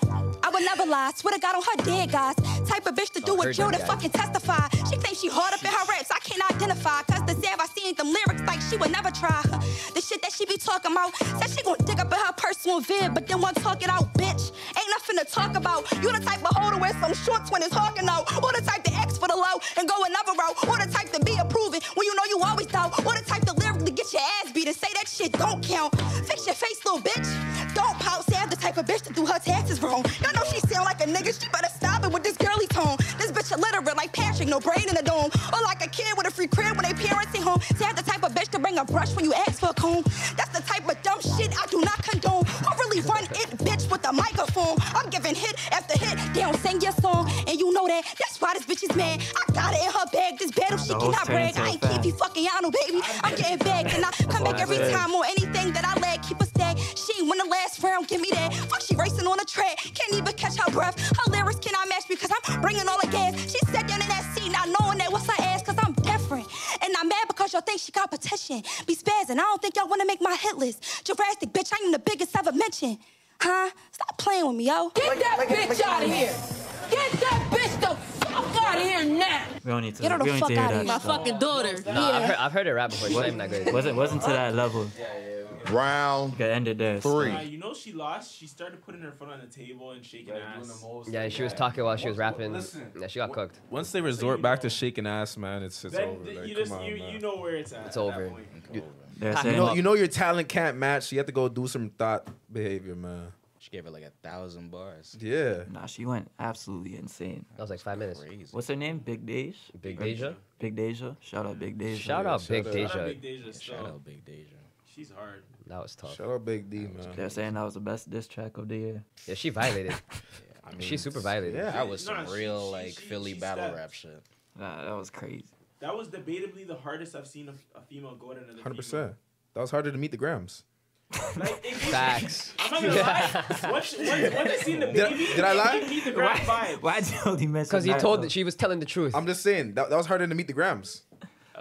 I would never lie, swear to God on her dead guys. Type of bitch to do what Jill to fucking testify. She thinks she hard up in her raps, I can't identify. Cause the Sav I seen them lyrics like she would never try. The shit that she be talking about, said she gon' dig up in her personal vid, but then won't talk it out, bitch. Ain't nothing to talk about. You the type of hoe to wear some shorts when it's hawking out. Or the type to X for the low and go another route. Or the type to be approving when you know you always doubt. Or the type to lyrically get your ass beat and say that shit don't count. Fix your face, little bitch. Don't pout, Sav the type of bitch to do her taxes wrong. Y'all know she sound like a nigga, she better stop it with this girly tone. This bitch illiterate like Patrick, no brain in the dome. Or like a kid with a free crib when they parents ain't home. Sav the type of bitch to bring a brush when you ask for a comb. That's the type of dumb shit I do not condone. I really run it, bitch, with the microphone. I'm giving hit after hit, they don't sing your song. And you know that, that's why this bitch is mad. I got it in her bag, this battle she cannot brag. I ain't keep you fucking Yano, baby. I'm getting back, and I come back every time on anything that I lag. Keep a stack, she ain't win the last round, give me that. Fuck, she racing on the track, can't even catch her breath. Her lyrics cannot match because I'm bringing all the gas. She sat down in that seat, not knowing that what's her ass, cause I'm different. And I'm mad because y'all think she competition. Be spazzing, I don't think y'all wanna make my hit list. Jurassic, bitch, I am the biggest ever mentioned. Huh? Stop playing with me, yo. Get that bitch out of here. Get that bitch the fuck out of here now. We don't need to. Get her the we don't fuck need to hear outta that here. My stuff. fucking daughter. No, I've heard, I've heard it rap before. She's not even that good. Wasn't wasn't to that level. Round You could end it there. three. Uh, you know she lost. She started putting her foot on the table and shaking ass. Yeah, she was talking while she was rapping. Yeah, she got cooked. Once they resort back to shaking ass, man, it's it's Then over. th- Like, you come just on, you, man. you know where it's at. It's at over. that point. You, They're you saying know, like- you know your talent can't match. So you have to go do some thought behavior, man. She gave her like a thousand bars. Yeah. Nah, she went absolutely insane. That was like five minutes. Crazy. What's her name? Big Deja? Big Deja? Big Deja? Shout out Big Deja. Shout out Big out. Shout out Deja. Big Deja still. Shout out Big Deja. She's hard. That was tough. Shout out Big D, man. They're saying that was the best diss track of the year. Yeah, she violated. I mean, She super violated. Yeah. that was some No, she- real she- like she- Philly she battle stepped. rap shit. Nah, that was crazy. That was debatably the hardest I've seen a, a female go at another Hundred female. percent. That was harder to meet the grams. Like, it, Facts. I'm not gonna lie. Once, once, once I seen the Did I- baby, did I lie? it gave me the grand vibe. Why'd you only mention Because he that, told though? that she was telling the truth. I'm just saying that, that was harder to meet the grams.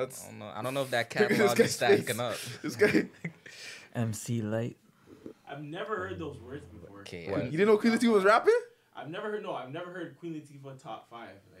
That's I don't know. I don't know if that Look at this catalog guy's is stacking face. up. This guy. M C Light. I've never heard those words before. Okay. You didn't know Queen Latifah was rapping? I've never heard no. I've never heard Queen Latifah top five. Like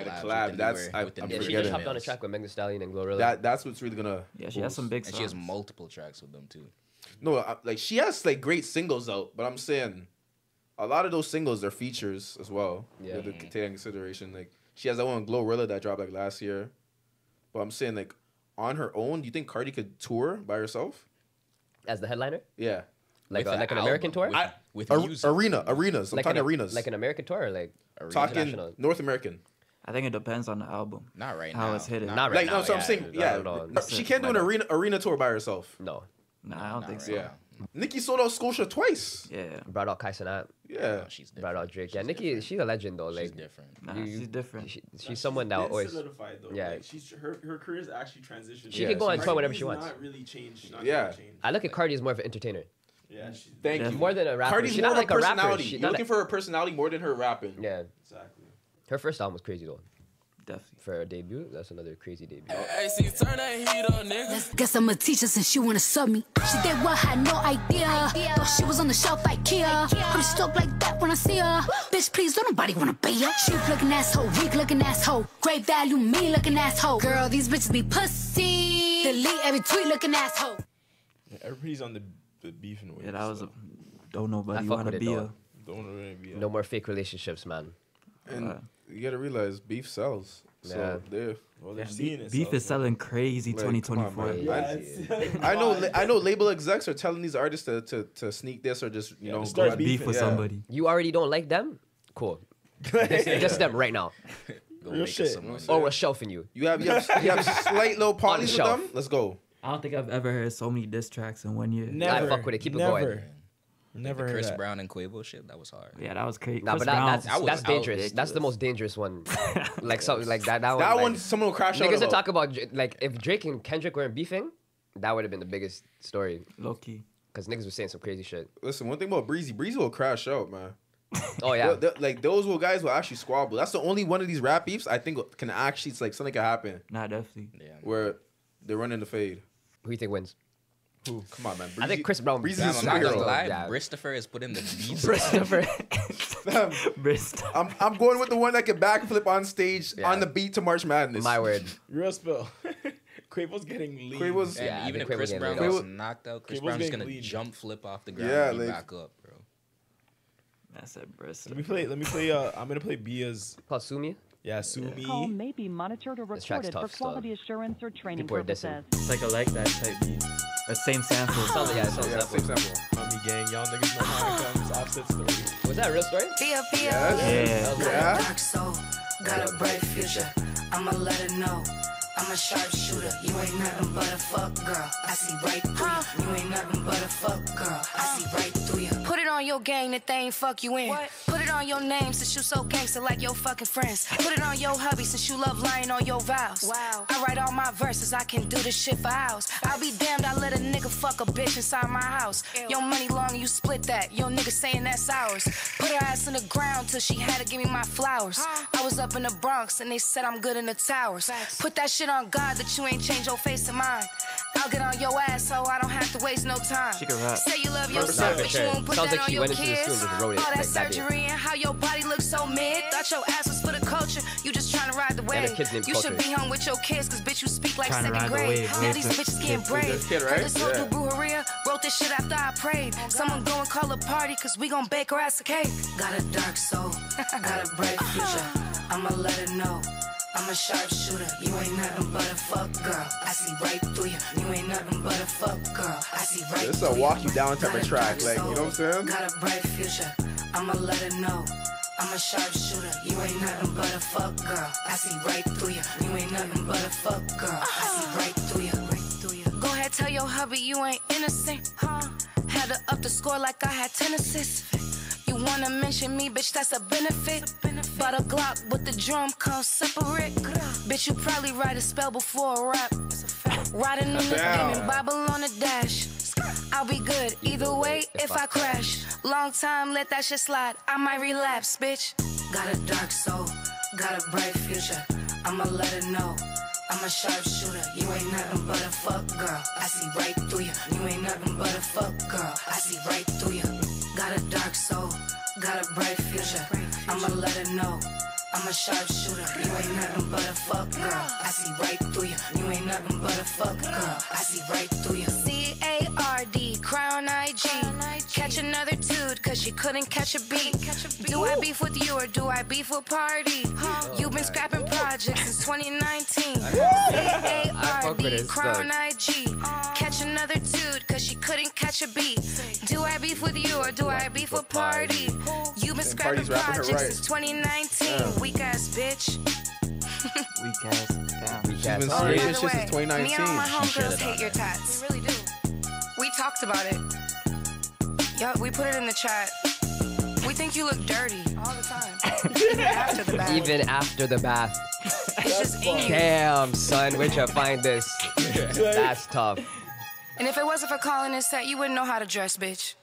Yeah, the collabs collab, with the that's- newer- I- with the I'm Yeah, newer she just forgetting. hopped on a females. track with Megan Thee Stallion and Glorilla. That that's what's really gonna. Yeah, she has some big And she has songs. multiple tracks with them too. No, I- like she has like great singles out, but I'm saying a lot of those singles are features as well. Yeah. Yeah, to take into consideration. Like she has that one Glorilla that dropped like last year, but I'm saying like on her own, do you think Cardi could tour by herself? As the headliner? Yeah. Like With a, an like an American album, tour? with- with Ar- music. arena, arenas. I'm like talking an, arenas. Like an American tour or like talking international? North American. I think it depends on the album. Not right How now. it's hidden. Not Like right no, now, so I'm yeah. saying, yeah, no, uh, she can't do an arena arena tour by herself. No. Nah, I don't think right so. Yeah, Nicki sold out Scotia twice. Yeah. Brought out Kai Cenat. Yeah, She's different. Brought out Drake. Yeah, Nicki, she's a legend though. Like She's different. Nah, you- you- she's different. she- she's someone that been always. solidified though. Yeah. Like, she's her her career's actually transitioned. She can go on Cardi tour whenever B's she wants. Not really changed. Not Yeah. really changed. I look at Cardi as more of an entertainer. Yeah, she, Thank Yeah. you. More than a rapper. Cardi's She's more not of like a a rapper. personality. She's You're not looking a- for her personality more than her rapping. Yeah. exactly. Her first album was crazy though. Definitely. For a debut, that's another crazy debut. Hey, see, turn that heat up, nigga. Guess I'm a teacher since she wanna sub me. She did what, had no idea. Thought she was on the shelf like Kia. I'm stoked like that when I see her. Bitch, please, don't nobody wanna pay her. Cheap looking asshole, weak looking asshole. Great value, me looking asshole. Girl, these bitches be pussy. Delete every tweet looking asshole. Yeah, everybody's on the, the beefing with. Yeah, that was a. Don't I nobody fuck want with to it, be though. a. Don't really be. No more fake relationships, man. And Uh, you gotta realize beef sells. So Yeah. there. Well, they're Yeah, seeing beef it. beef so- is selling crazy Like, twenty come on, twenty-four. man. Yeah, I- it's- I know. la- I know. Label execs are telling these artists to to, to sneak this or just you Yeah, know to go start at- beef beefing, with yeah. somebody. You already don't like them? Cool. Just, just them right now. Go Real make us shit. some money. Or we're shelving you. You have you have, you have slight low polys with shelf. them. Let's go. I don't think I've ever heard so many diss tracks in one year. Never. I fuck with it. Keep it never, going. Never The heard Chris that. Brown and Quavo shit, that was hard. Yeah, that was crazy. Nah, Chris but that, Brown, that's That was that's dangerous. outrageous. That's the most dangerous one. Like something like that. That, That one, one, like, someone will crash out niggas that about. talk about Dra- like if Drake and Kendrick weren't beefing, that would have been the biggest story. low key. Cause niggas were saying some crazy shit. Listen, one thing about Breezy, Breezy will crash out, man. Oh yeah. They'll- they'll- like those will guys will actually squabble. That's the only one of these rap beefs I think can actually it's like something can happen Nah, definitely. Yeah. where they're running the fade. Who you think wins? Who? Come on, man. Breezy, I think Chris Brown. Breezy's Damn, a I'm not gonna superhero. lie. Yeah. Christopher has put in the beats. Christopher. Fam, Bristol. I'm I'm going with the one that can backflip on stage Yeah. on the beat to March Madness. My word. Real spill. Quavo's getting lean. Quavo's- And Yeah, I even think if Quavo Chris getting Brown laid was out. knocked out, Chris Quavo's Brown's just getting gonna lean. jump flip off the ground Yeah, and be like- back up, bro. That's it, Bristol. Let me play. Let me play. Uh, I'm gonna play Bia's. Called Sumi. Yeah, Sue Me. Call may be monitored or This track's recorded for tough still. quality assurance or training People are purposes. dissing. It's like a like that type beat. Or same sample. Sounds like yeah, it sounds Yeah, like same sample. Mommy gang, y'all niggas know how it comes. Offset story. Was that a real story? Fia, Fia. Yes. Yeah. Yeah. Dark soul, got a bright future. I'ma let her know. I'm a sharpshooter. You ain't nothing but a fuck girl. I see right through you. You ain't nothing but a fuck girl. I see right through you. Put it on your gang that they ain't fuck you in. What? Put it on your name since you so gangster like your fucking friends. Put it on your hubby since you love lying on your vows. Wow. I write all my verses. I can do this shit for hours. I'll be damned. I let a nigga fuck a bitch inside my house. Ew. Your money long, you split that. Your nigga saying that's ours. Put her ass in the ground till she had to give me my flowers. Huh? I was up in the Bronx and they said I'm good in the towers. Facts. Put that shit on God that you ain't changed your face to mine. I'll get on your ass so I don't have to waste no time. She can rap. Say you love Nah, yourself, for but sure. you won't put Sounds that like on she your went into the kids. studio and just wrote it All that like that surgery and how your body looks so mid. Thought your ass was for the culture. You just trying to ride the And wave. her kid's named You should Culture. be home with your kids, cause bitch you speak like Trying to second ride the grade. wave, Now wave these to- bitches getting brave. this kid, right? Heard this whole Yeah. new brujeria. Wrote this shit after I prayed. Someone go and call a party, cause we gon' bake her ass a cake. Got a dark soul, got a bright future. I'ma let her know. I'm a sharpshooter. You ain't nothing but a fuck girl. I see right through you. You ain't nothing but a fuck girl. I see right This is through a walk you down type of track, like you know what I'm saying? Got a bright future. I'ma let her know. I'm a sharpshooter. You ain't nothing but a fuck girl. I see right through you. You ain't nothing but a fuck girl. I see right through you. Right through you. Go ahead, tell your hubby you ain't innocent, huh? Had to up the score like I had ten assists. You wanna mention me, bitch, that's a benefit. But a Glock with the drum come separate. Bitch, you probably write a spell before a rap. Riding in the Damn. beam and Bible on a dash. I'll be good either way if I crash. Long time, let that shit slide. I might relapse, bitch. Got a dark soul, got a bright future. I'ma let her know. I'm a sharpshooter. You ain't nothing but a fuck girl. I see right through you. You ain't nothing but a fuck girl. I see right through you. Got a dark soul, got a bright future. I'ma let her know. I'm a sharpshooter. You ain't nothing but a fuck girl. I see right through you. You ain't nothing but a fuck girl. I see right through you. C A R D, Crown I G. Catch another dude, cause she couldn't catch a beat. Do I beef with you or do I beef with party? You've been scrapping projects since twenty nineteen. C A R D, Crown I G. Catch another another dude, cause she couldn't catch a beat. Do I beef with you or do I beef with Party? You been scrapping projects since twenty nineteen. Yeah. Weak ass bitch. Weak ass. Damn. Weak ass. Oh, By shit the way, since twenty nineteen. me and all my homegirls hate your tats. We really do. We talked about it. Yup, we put it in the chat. We think you look dirty all the time. Even after the bath. Even after the bath. It's just in you. Damn, son, where'd you find this? That's tough. And if it wasn't for calling this set, you wouldn't know how to dress, bitch.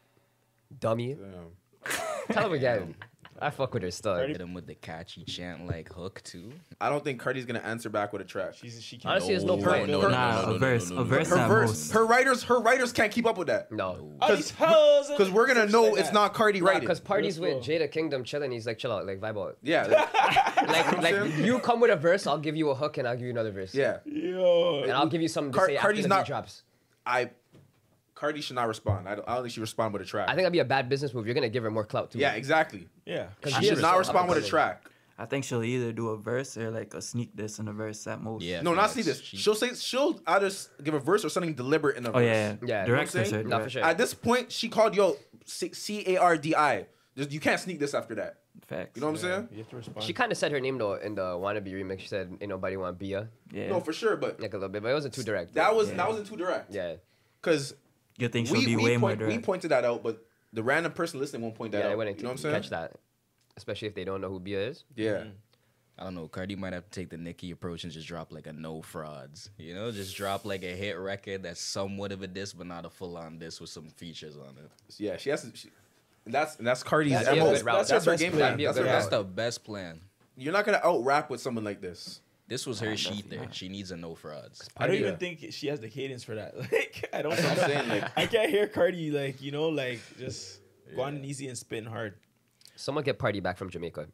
Dummy. Tell him again. I fuck with her still. Hit him with the catchy chant like hook too. I don't think Cardi's gonna answer back with a track. She's she can Honestly, there's no point. No, nah, a verse, a verse. Her at verse, most. her writers, her writers can't keep up with that. No, because we're gonna know it's not Cardi Nah, writing. Because Party's with Jada Kingdom chilling. He's like, chill out, like vibe out. Yeah, like like you come with a verse, I'll give you a hook, and I'll give you another verse. Yeah, yo, and I'll give you something to Car- say Cardi's after the not beat drops. I. Cardi should not respond. I don't, I don't think she respond with a track. I think that'd be a bad business move. You're gonna give her more clout too. Yeah, exactly. Yeah, because she should not respond with a track. I think she'll either do a verse or like a sneak diss in a verse at most. Yeah. No, not sneak this. She'll say she'll either s- give a verse or something deliberate in a Oh, verse. yeah, yeah. Yeah, You know what I'm Directors saying? are No, for sure. At this point, she called yo C A R D I. Just you can't sneak this after that. Facts. You know what I'm saying? You have to respond. She kind of said her name though in the Wannabe remix. She said, "Ain't nobody want Bia." Yeah. No, for sure, but Like a little bit, but it wasn't too direct. that was Yeah. that wasn't too direct. Yeah, Because You think she'll we be we, way more point, we direct? pointed that out, but the random person listening won't point that yeah, out. they wouldn't you know what I'm saying? catch that, especially if they don't know who Bia is. Yeah. I don't know. Cardi might have to take the Nicki approach and just drop like a no frauds. You know, just drop like a hit record that's somewhat of a diss, but not a full on diss with some features on it. Yeah, she has to. She, and that's and that's Cardi's That'd be a M O. good route. That's, That's her her game best plan. plan. Be a That's, good her, route. That's the best plan. you're not gonna out rap with someone like this. This was her Nah, sheet definitely there. not. She needs a no frauds. I don't Yeah. even think she has the cadence for that. Like I don't. That's what I'm saying, like- I can't hear Cardi like you know like just going easy and spitting hard. Someone get Party back from Jamaica.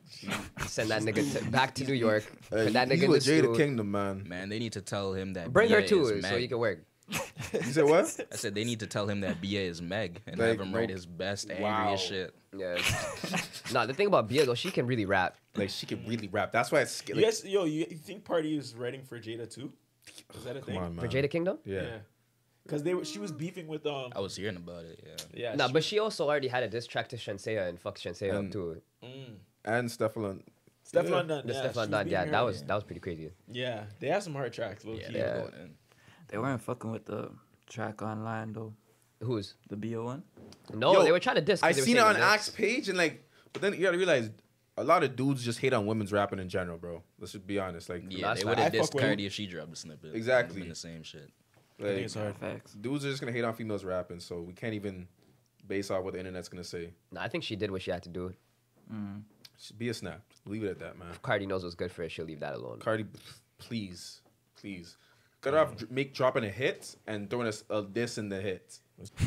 Send that nigga to, back to New York. Uh, Put that nigga you in the with Jada studio. Kingdom, man. Man, they need to tell him that Bring her Bia too, is so Meg. you can work. You said what? I said they need to tell him that Bia is Meg and Like, have him write no- his best angriest Wow. shit. Yeah. Nah, the thing about Bia though, she can really rap. Like she can really rap. That's why it's You like, guys, yo, you, you think Party is writing for Jada too? Is that a thing? come on, man. For Jada Kingdom? Yeah. Because they were, she was beefing with um. I was hearing about it. Yeah. Yeah. Nah, she- but she also already had a diss track to Shenseea and fuck Shenseea up And- too. Mm. And Stefan. Stefan Dunn. The yeah, Stefan she was Dunn, yeah, beefing that her. was that was pretty crazy. Yeah, they have some hard tracks. Low Yeah, key. they were Yeah. going in. They weren't fucking with the track online though. Who's? The B O one. No, Yo, they were trying to diss. 'cause I they were seen it saying on the lyrics. Axe page and like, but then you gotta realize a lot of dudes just hate on women's rapping in general, bro. Let's just be honest. Like, Yeah, That's they not- would have I fuck dissed with Cardi if she dropped a snippet. Exactly. Been the same shit. I think like it's hard. Facts. dudes are just gonna hate on females rapping, so we can't even base off what the internet's gonna say. Nah, I think she did what she had to do. Mm. Just be a snap. Leave it at that, man. Cardi knows what's good for her. She'll leave that alone. Cardi, please, please, cut off dr- make dropping a hit and throwing us a diss in the hit.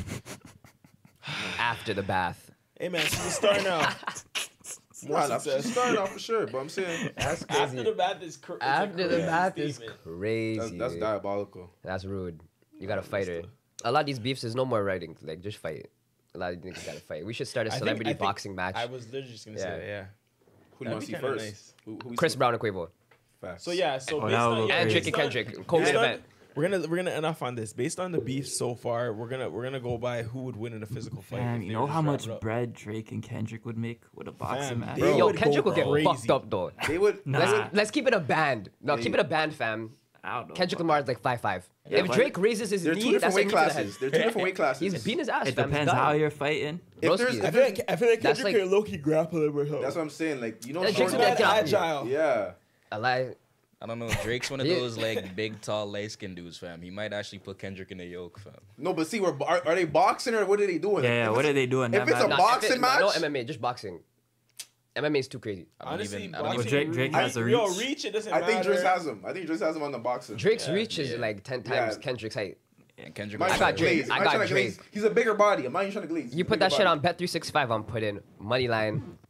After the bath. Hey man, she's a star now. More Nah, nah, success. she's starting off for sure, but I'm saying That's crazy. After the bath is cr- is a After the crazy bath is statement. crazy. that's, that's diabolical. That's rude. You gotta fight her. A lot of these beefs is no more writing. Like, just fight. A lot of these niggas gotta fight. We should start a I think- celebrity I think- boxing match. I was literally just gonna Yeah. say that. Yeah. Who do you want That'd to see be kinda first? nice. Who, who we Chris see? Brown and Quavo. Facts. So yeah, so Oh, based that on would yeah, look And based Drake and on- Kendrick. Co-main based on- event. We're gonna we're gonna end off on this. Based on the beef so far, we're gonna we're gonna go by who would win in a physical fight. Man, if you they know were how just much wrapped up. bread Drake and Kendrick would make with a boxing Fam, match? they Bro. Yo, would Kendrick go will get crazy. fucked up though. They would. Nah. Let's, let's keep it a band. No, They- keep it a band, fam. I don't know. Kendrick bro. Lamar's like five five. Yeah, if but- Drake raises his They're knee, two different that's a weight knee to the classes. head. They're two different weight classes. He's beating his ass. It fam. He's depends done. how you're fighting. If Broski. there's, I if feel there's, like I feel like That's Kendrick like- can low key grapple him or something. that's what I'm saying. Like you know, Yeah, Drake's Shorty- gonna get off. agile. Yeah. I lie. I don't know. Drake's one of Yeah. those like big, tall, light skinned dudes, fam. He might actually put Kendrick in the yoke, fam. No, but see, we're, are, are they boxing or what are they doing? Yeah, yeah, If what it's- are they doing? If That it's a matters. Nah, boxing if it- match, No M M A, just boxing. M M A is too crazy. I don't Honestly, even. I don't boxing, even. Drake- Drake has I, a Yo, reach. reach it doesn't I matter. think Drake has him. I think Drake has him on the boxing. Drake's Yeah, reach is yeah. like ten times Yeah. Kendrick's height. And Kendrick. I'm not was I trying got to Drake. glaze. I I'm not got trying to glaze. Drake. He's a bigger body. I'm not even trying to glaze. You put that shit on Bet three sixty-five, I'm putting money line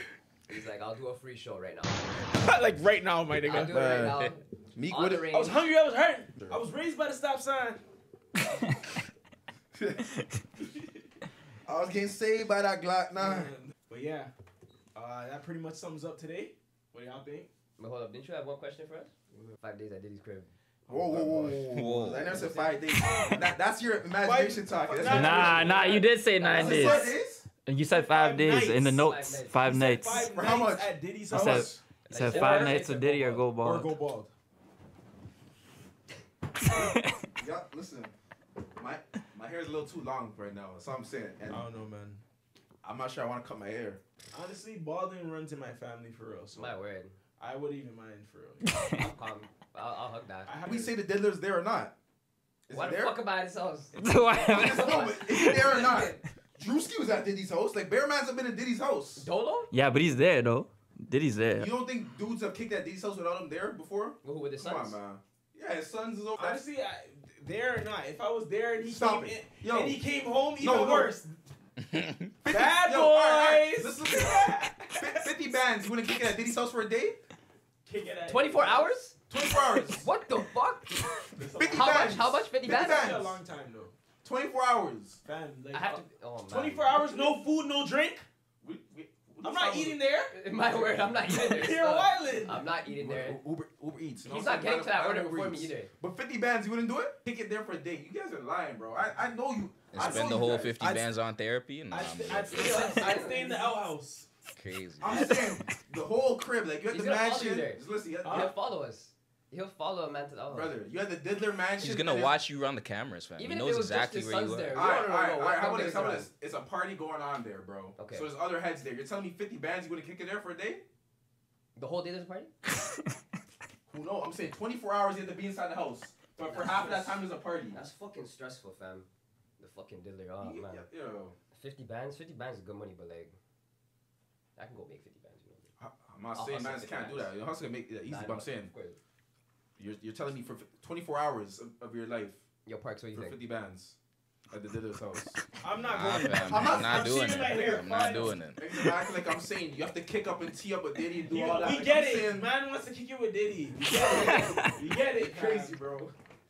He's like, I'll do a free show right now. Like right now, my nigga. I'll do it right now. Meek On would the have. range. I was hungry. I was hurting. I was raised by the stop sign. I was getting saved by that Glock nine. But yeah, uh, that pretty much sums up today. What do y'all think? But hold up, didn't you have one question for us? Five days at Diddy's crib. Whoa, whoa, whoa, whoa, whoa. I never said five days. that, that's your imagination talking. That's your Nah, nah, you did say nine days. Five days? And you said five, Five days nights. in the notes. Five nights. Five For how nights much? at Diddy's I house. said, I said Or- five nights of Diddy or go Or bald. go bald. Yeah, listen. My my hair is a little too long right now. That's all I'm saying. And I don't know, man. I'm not sure I want to cut my hair. Honestly, balding runs in my family for real. So My word. I wouldn't even mind for real. I'll, calm. I'll, I'll hug that. We say the diddler's there or not. Is Why it the there? fuck am I at his house? I just know, but is it there or not? Drewski was at Diddy's house. Like, Bear Man's have been at Diddy's house. Dolo? Yeah, but he's there though. Diddy's there. You don't think dudes have kicked at Diddy's house without him there before? Who with his Come sons? on, man. Yeah, his sons is over. Honestly, I, there or not, if I was there and he Stop came it. in, Yo. and he came home, even No, no. worse. Bad Yo, all right, boys. listen, listen. fifty bands. You want to kick it at Diddy's house for a day? Kick it at twenty-four hours? twenty-four hours. What the fuck? fifty How bands. much? How much? fifty fifty bands? That's a bands. long time though. twenty-four hours. Fam, like, I have to. Oh man. twenty-four hours, no food, no drink. We, we, I'm not eating there. In my word, I'm not eating there. You're wildin'. I'm not eating there. Uber, Uber Eats. He's not getting to that order Uber before me Eats. either. But fifty bands, you wouldn't do it? Kick it there for a day. You guys are lying, bro. I, I know you. And I know spend the you whole guys. fifty I'd- bands on therapy? Nah, I'd, I'm st- I'd, good. stay, I'd stay in the outhouse. Crazy. I'm saying the whole crib. Like, you had He's the gonna follow you mansion. there. Just listen, you had, He'll follow us. He'll follow a man to the other. brother, you had the Diddler mansion. He's gonna and watch you run the cameras, fam. Even he if knows it was just exactly his where you sons are. there. All right, We don't all right, know all what right. How about company this? How about it's this? It's a party going on there, bro. Okay. So there's other heads there. You're telling me fifty bands, you wouldn't kick it there for a day? The whole day there's a party? Who knows? I'm saying twenty-four hours you have to be inside the house. But for half of that time, there's a party. That's fucking stressful, fam. The fucking diddler. Oh, Yeah, man. yo. fifty bands? fifty bands is good money, but like, I can go make fifty bands. You know? I'm not I'll saying hustle man fifty can't do bands. that. Your hustle can make it easy, Nah, but I'm no, saying of course. you're, you're telling me for twenty-four hours of, of your life Yo, Parks, what do you for think? fifty bands at the Diddler's house. I'm not Nah, going. fam. I'm not- I'm not I'm doing shaving my hair. it. I'm not doing it. Makes it act like I'm saying you have to kick up and tee up with Diddy and do You- all that. we Like, get I'm it. saying, Man wants to kick you with Diddy. We get it. We get it. crazy, bro.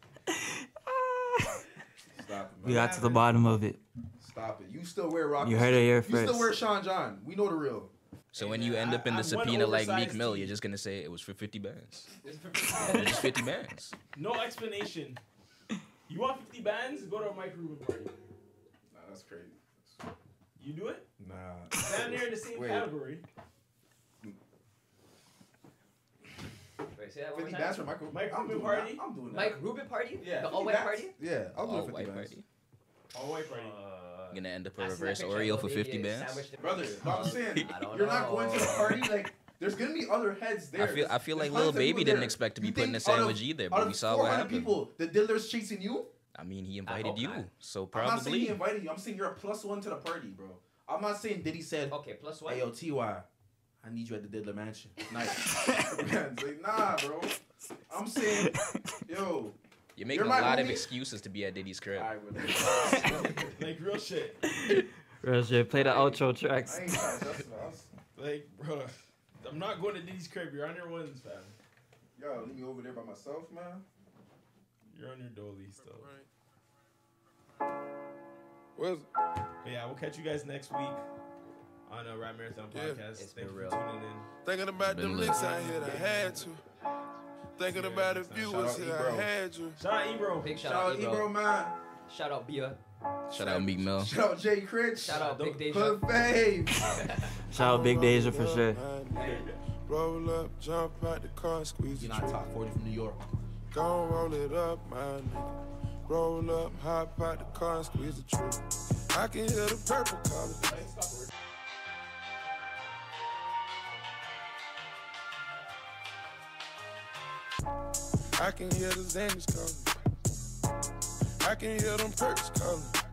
Stop it, We man. got to the bottom of it. Stop it. You still wear rock. You heard it here You first. still wear Sean John. We know the real. So when you end up in I- the I- one subpoena like Meek oversized Mill, tee. you're just gonna say it was for fifty bands. It's just fifty bands. No explanation. You want fifty bands? Go to a Mike Rubin party. Nah, that's crazy. You do it? Nah. Down there in the same Wait. category. Wait, say that one more fifty time. bands for Michael. Mike I'm Rubin doing party? that. I'm doing that. Mike Rubin party? Yeah. The fifty all-white bands? party? Yeah, I'll do All a fifty white bands. party. All white party. Uh, You're gonna end up a I seen that reverse picture Oreo of for Lil fifty Baby bands. sandwiched in- Brother, but I'm saying I don't you're not going to the know. party like. There's gonna be other heads there. I feel I feel There's like Lil tons of Baby people didn't there. expect to be You put in a think out of- sandwich either, out but of we saw what four hundred happened. people, the Diddler's chasing you. I mean, he hope invited you, not. so I'm not saying he probably. invited you. I'm saying you're a plus one to the party, bro. I'm not saying Diddy said, Okay, plus one. "Hey, yo, T Y, I need you at the Diddler Mansion." Nice. Man, it's like, nah, bro. I'm saying, yo. You're making You're a my lot of homie? excuses to be at Diddy's crib. I would. Like real shit. Real shit. Play the outro tracks. I ain't trying to justify. I was- Like, bro, I'm not going to Diddy's crib. You're on your ones, fam. Yo, leave me over there by myself, man. You're on your dolly still. Where's But yeah, we'll catch you guys next week on a Rap Marathon Yeah. podcast. It's Thank been you real. for tuning in. thinking about Been them lit. licks I hit? I had to. Thinking about if you Shout was out here, Ebro. I had you. Shout out Ebro. Big shout, Shout out Ebro. Ebro, man. Shout out Bia. Shout out Meek Mill. Shout out Jay Critch. Shout out Big Deja. Hood Fave. Shout out Big Deja for sure. Roll up, jump out the car, squeeze the You're not trigger. top forty from New York. Gon' roll it up, my nigga. Roll up, hop out the car and squeeze the trigger. I can hear the purple color. I can hear the Xannies calling. I can hear them perks calling.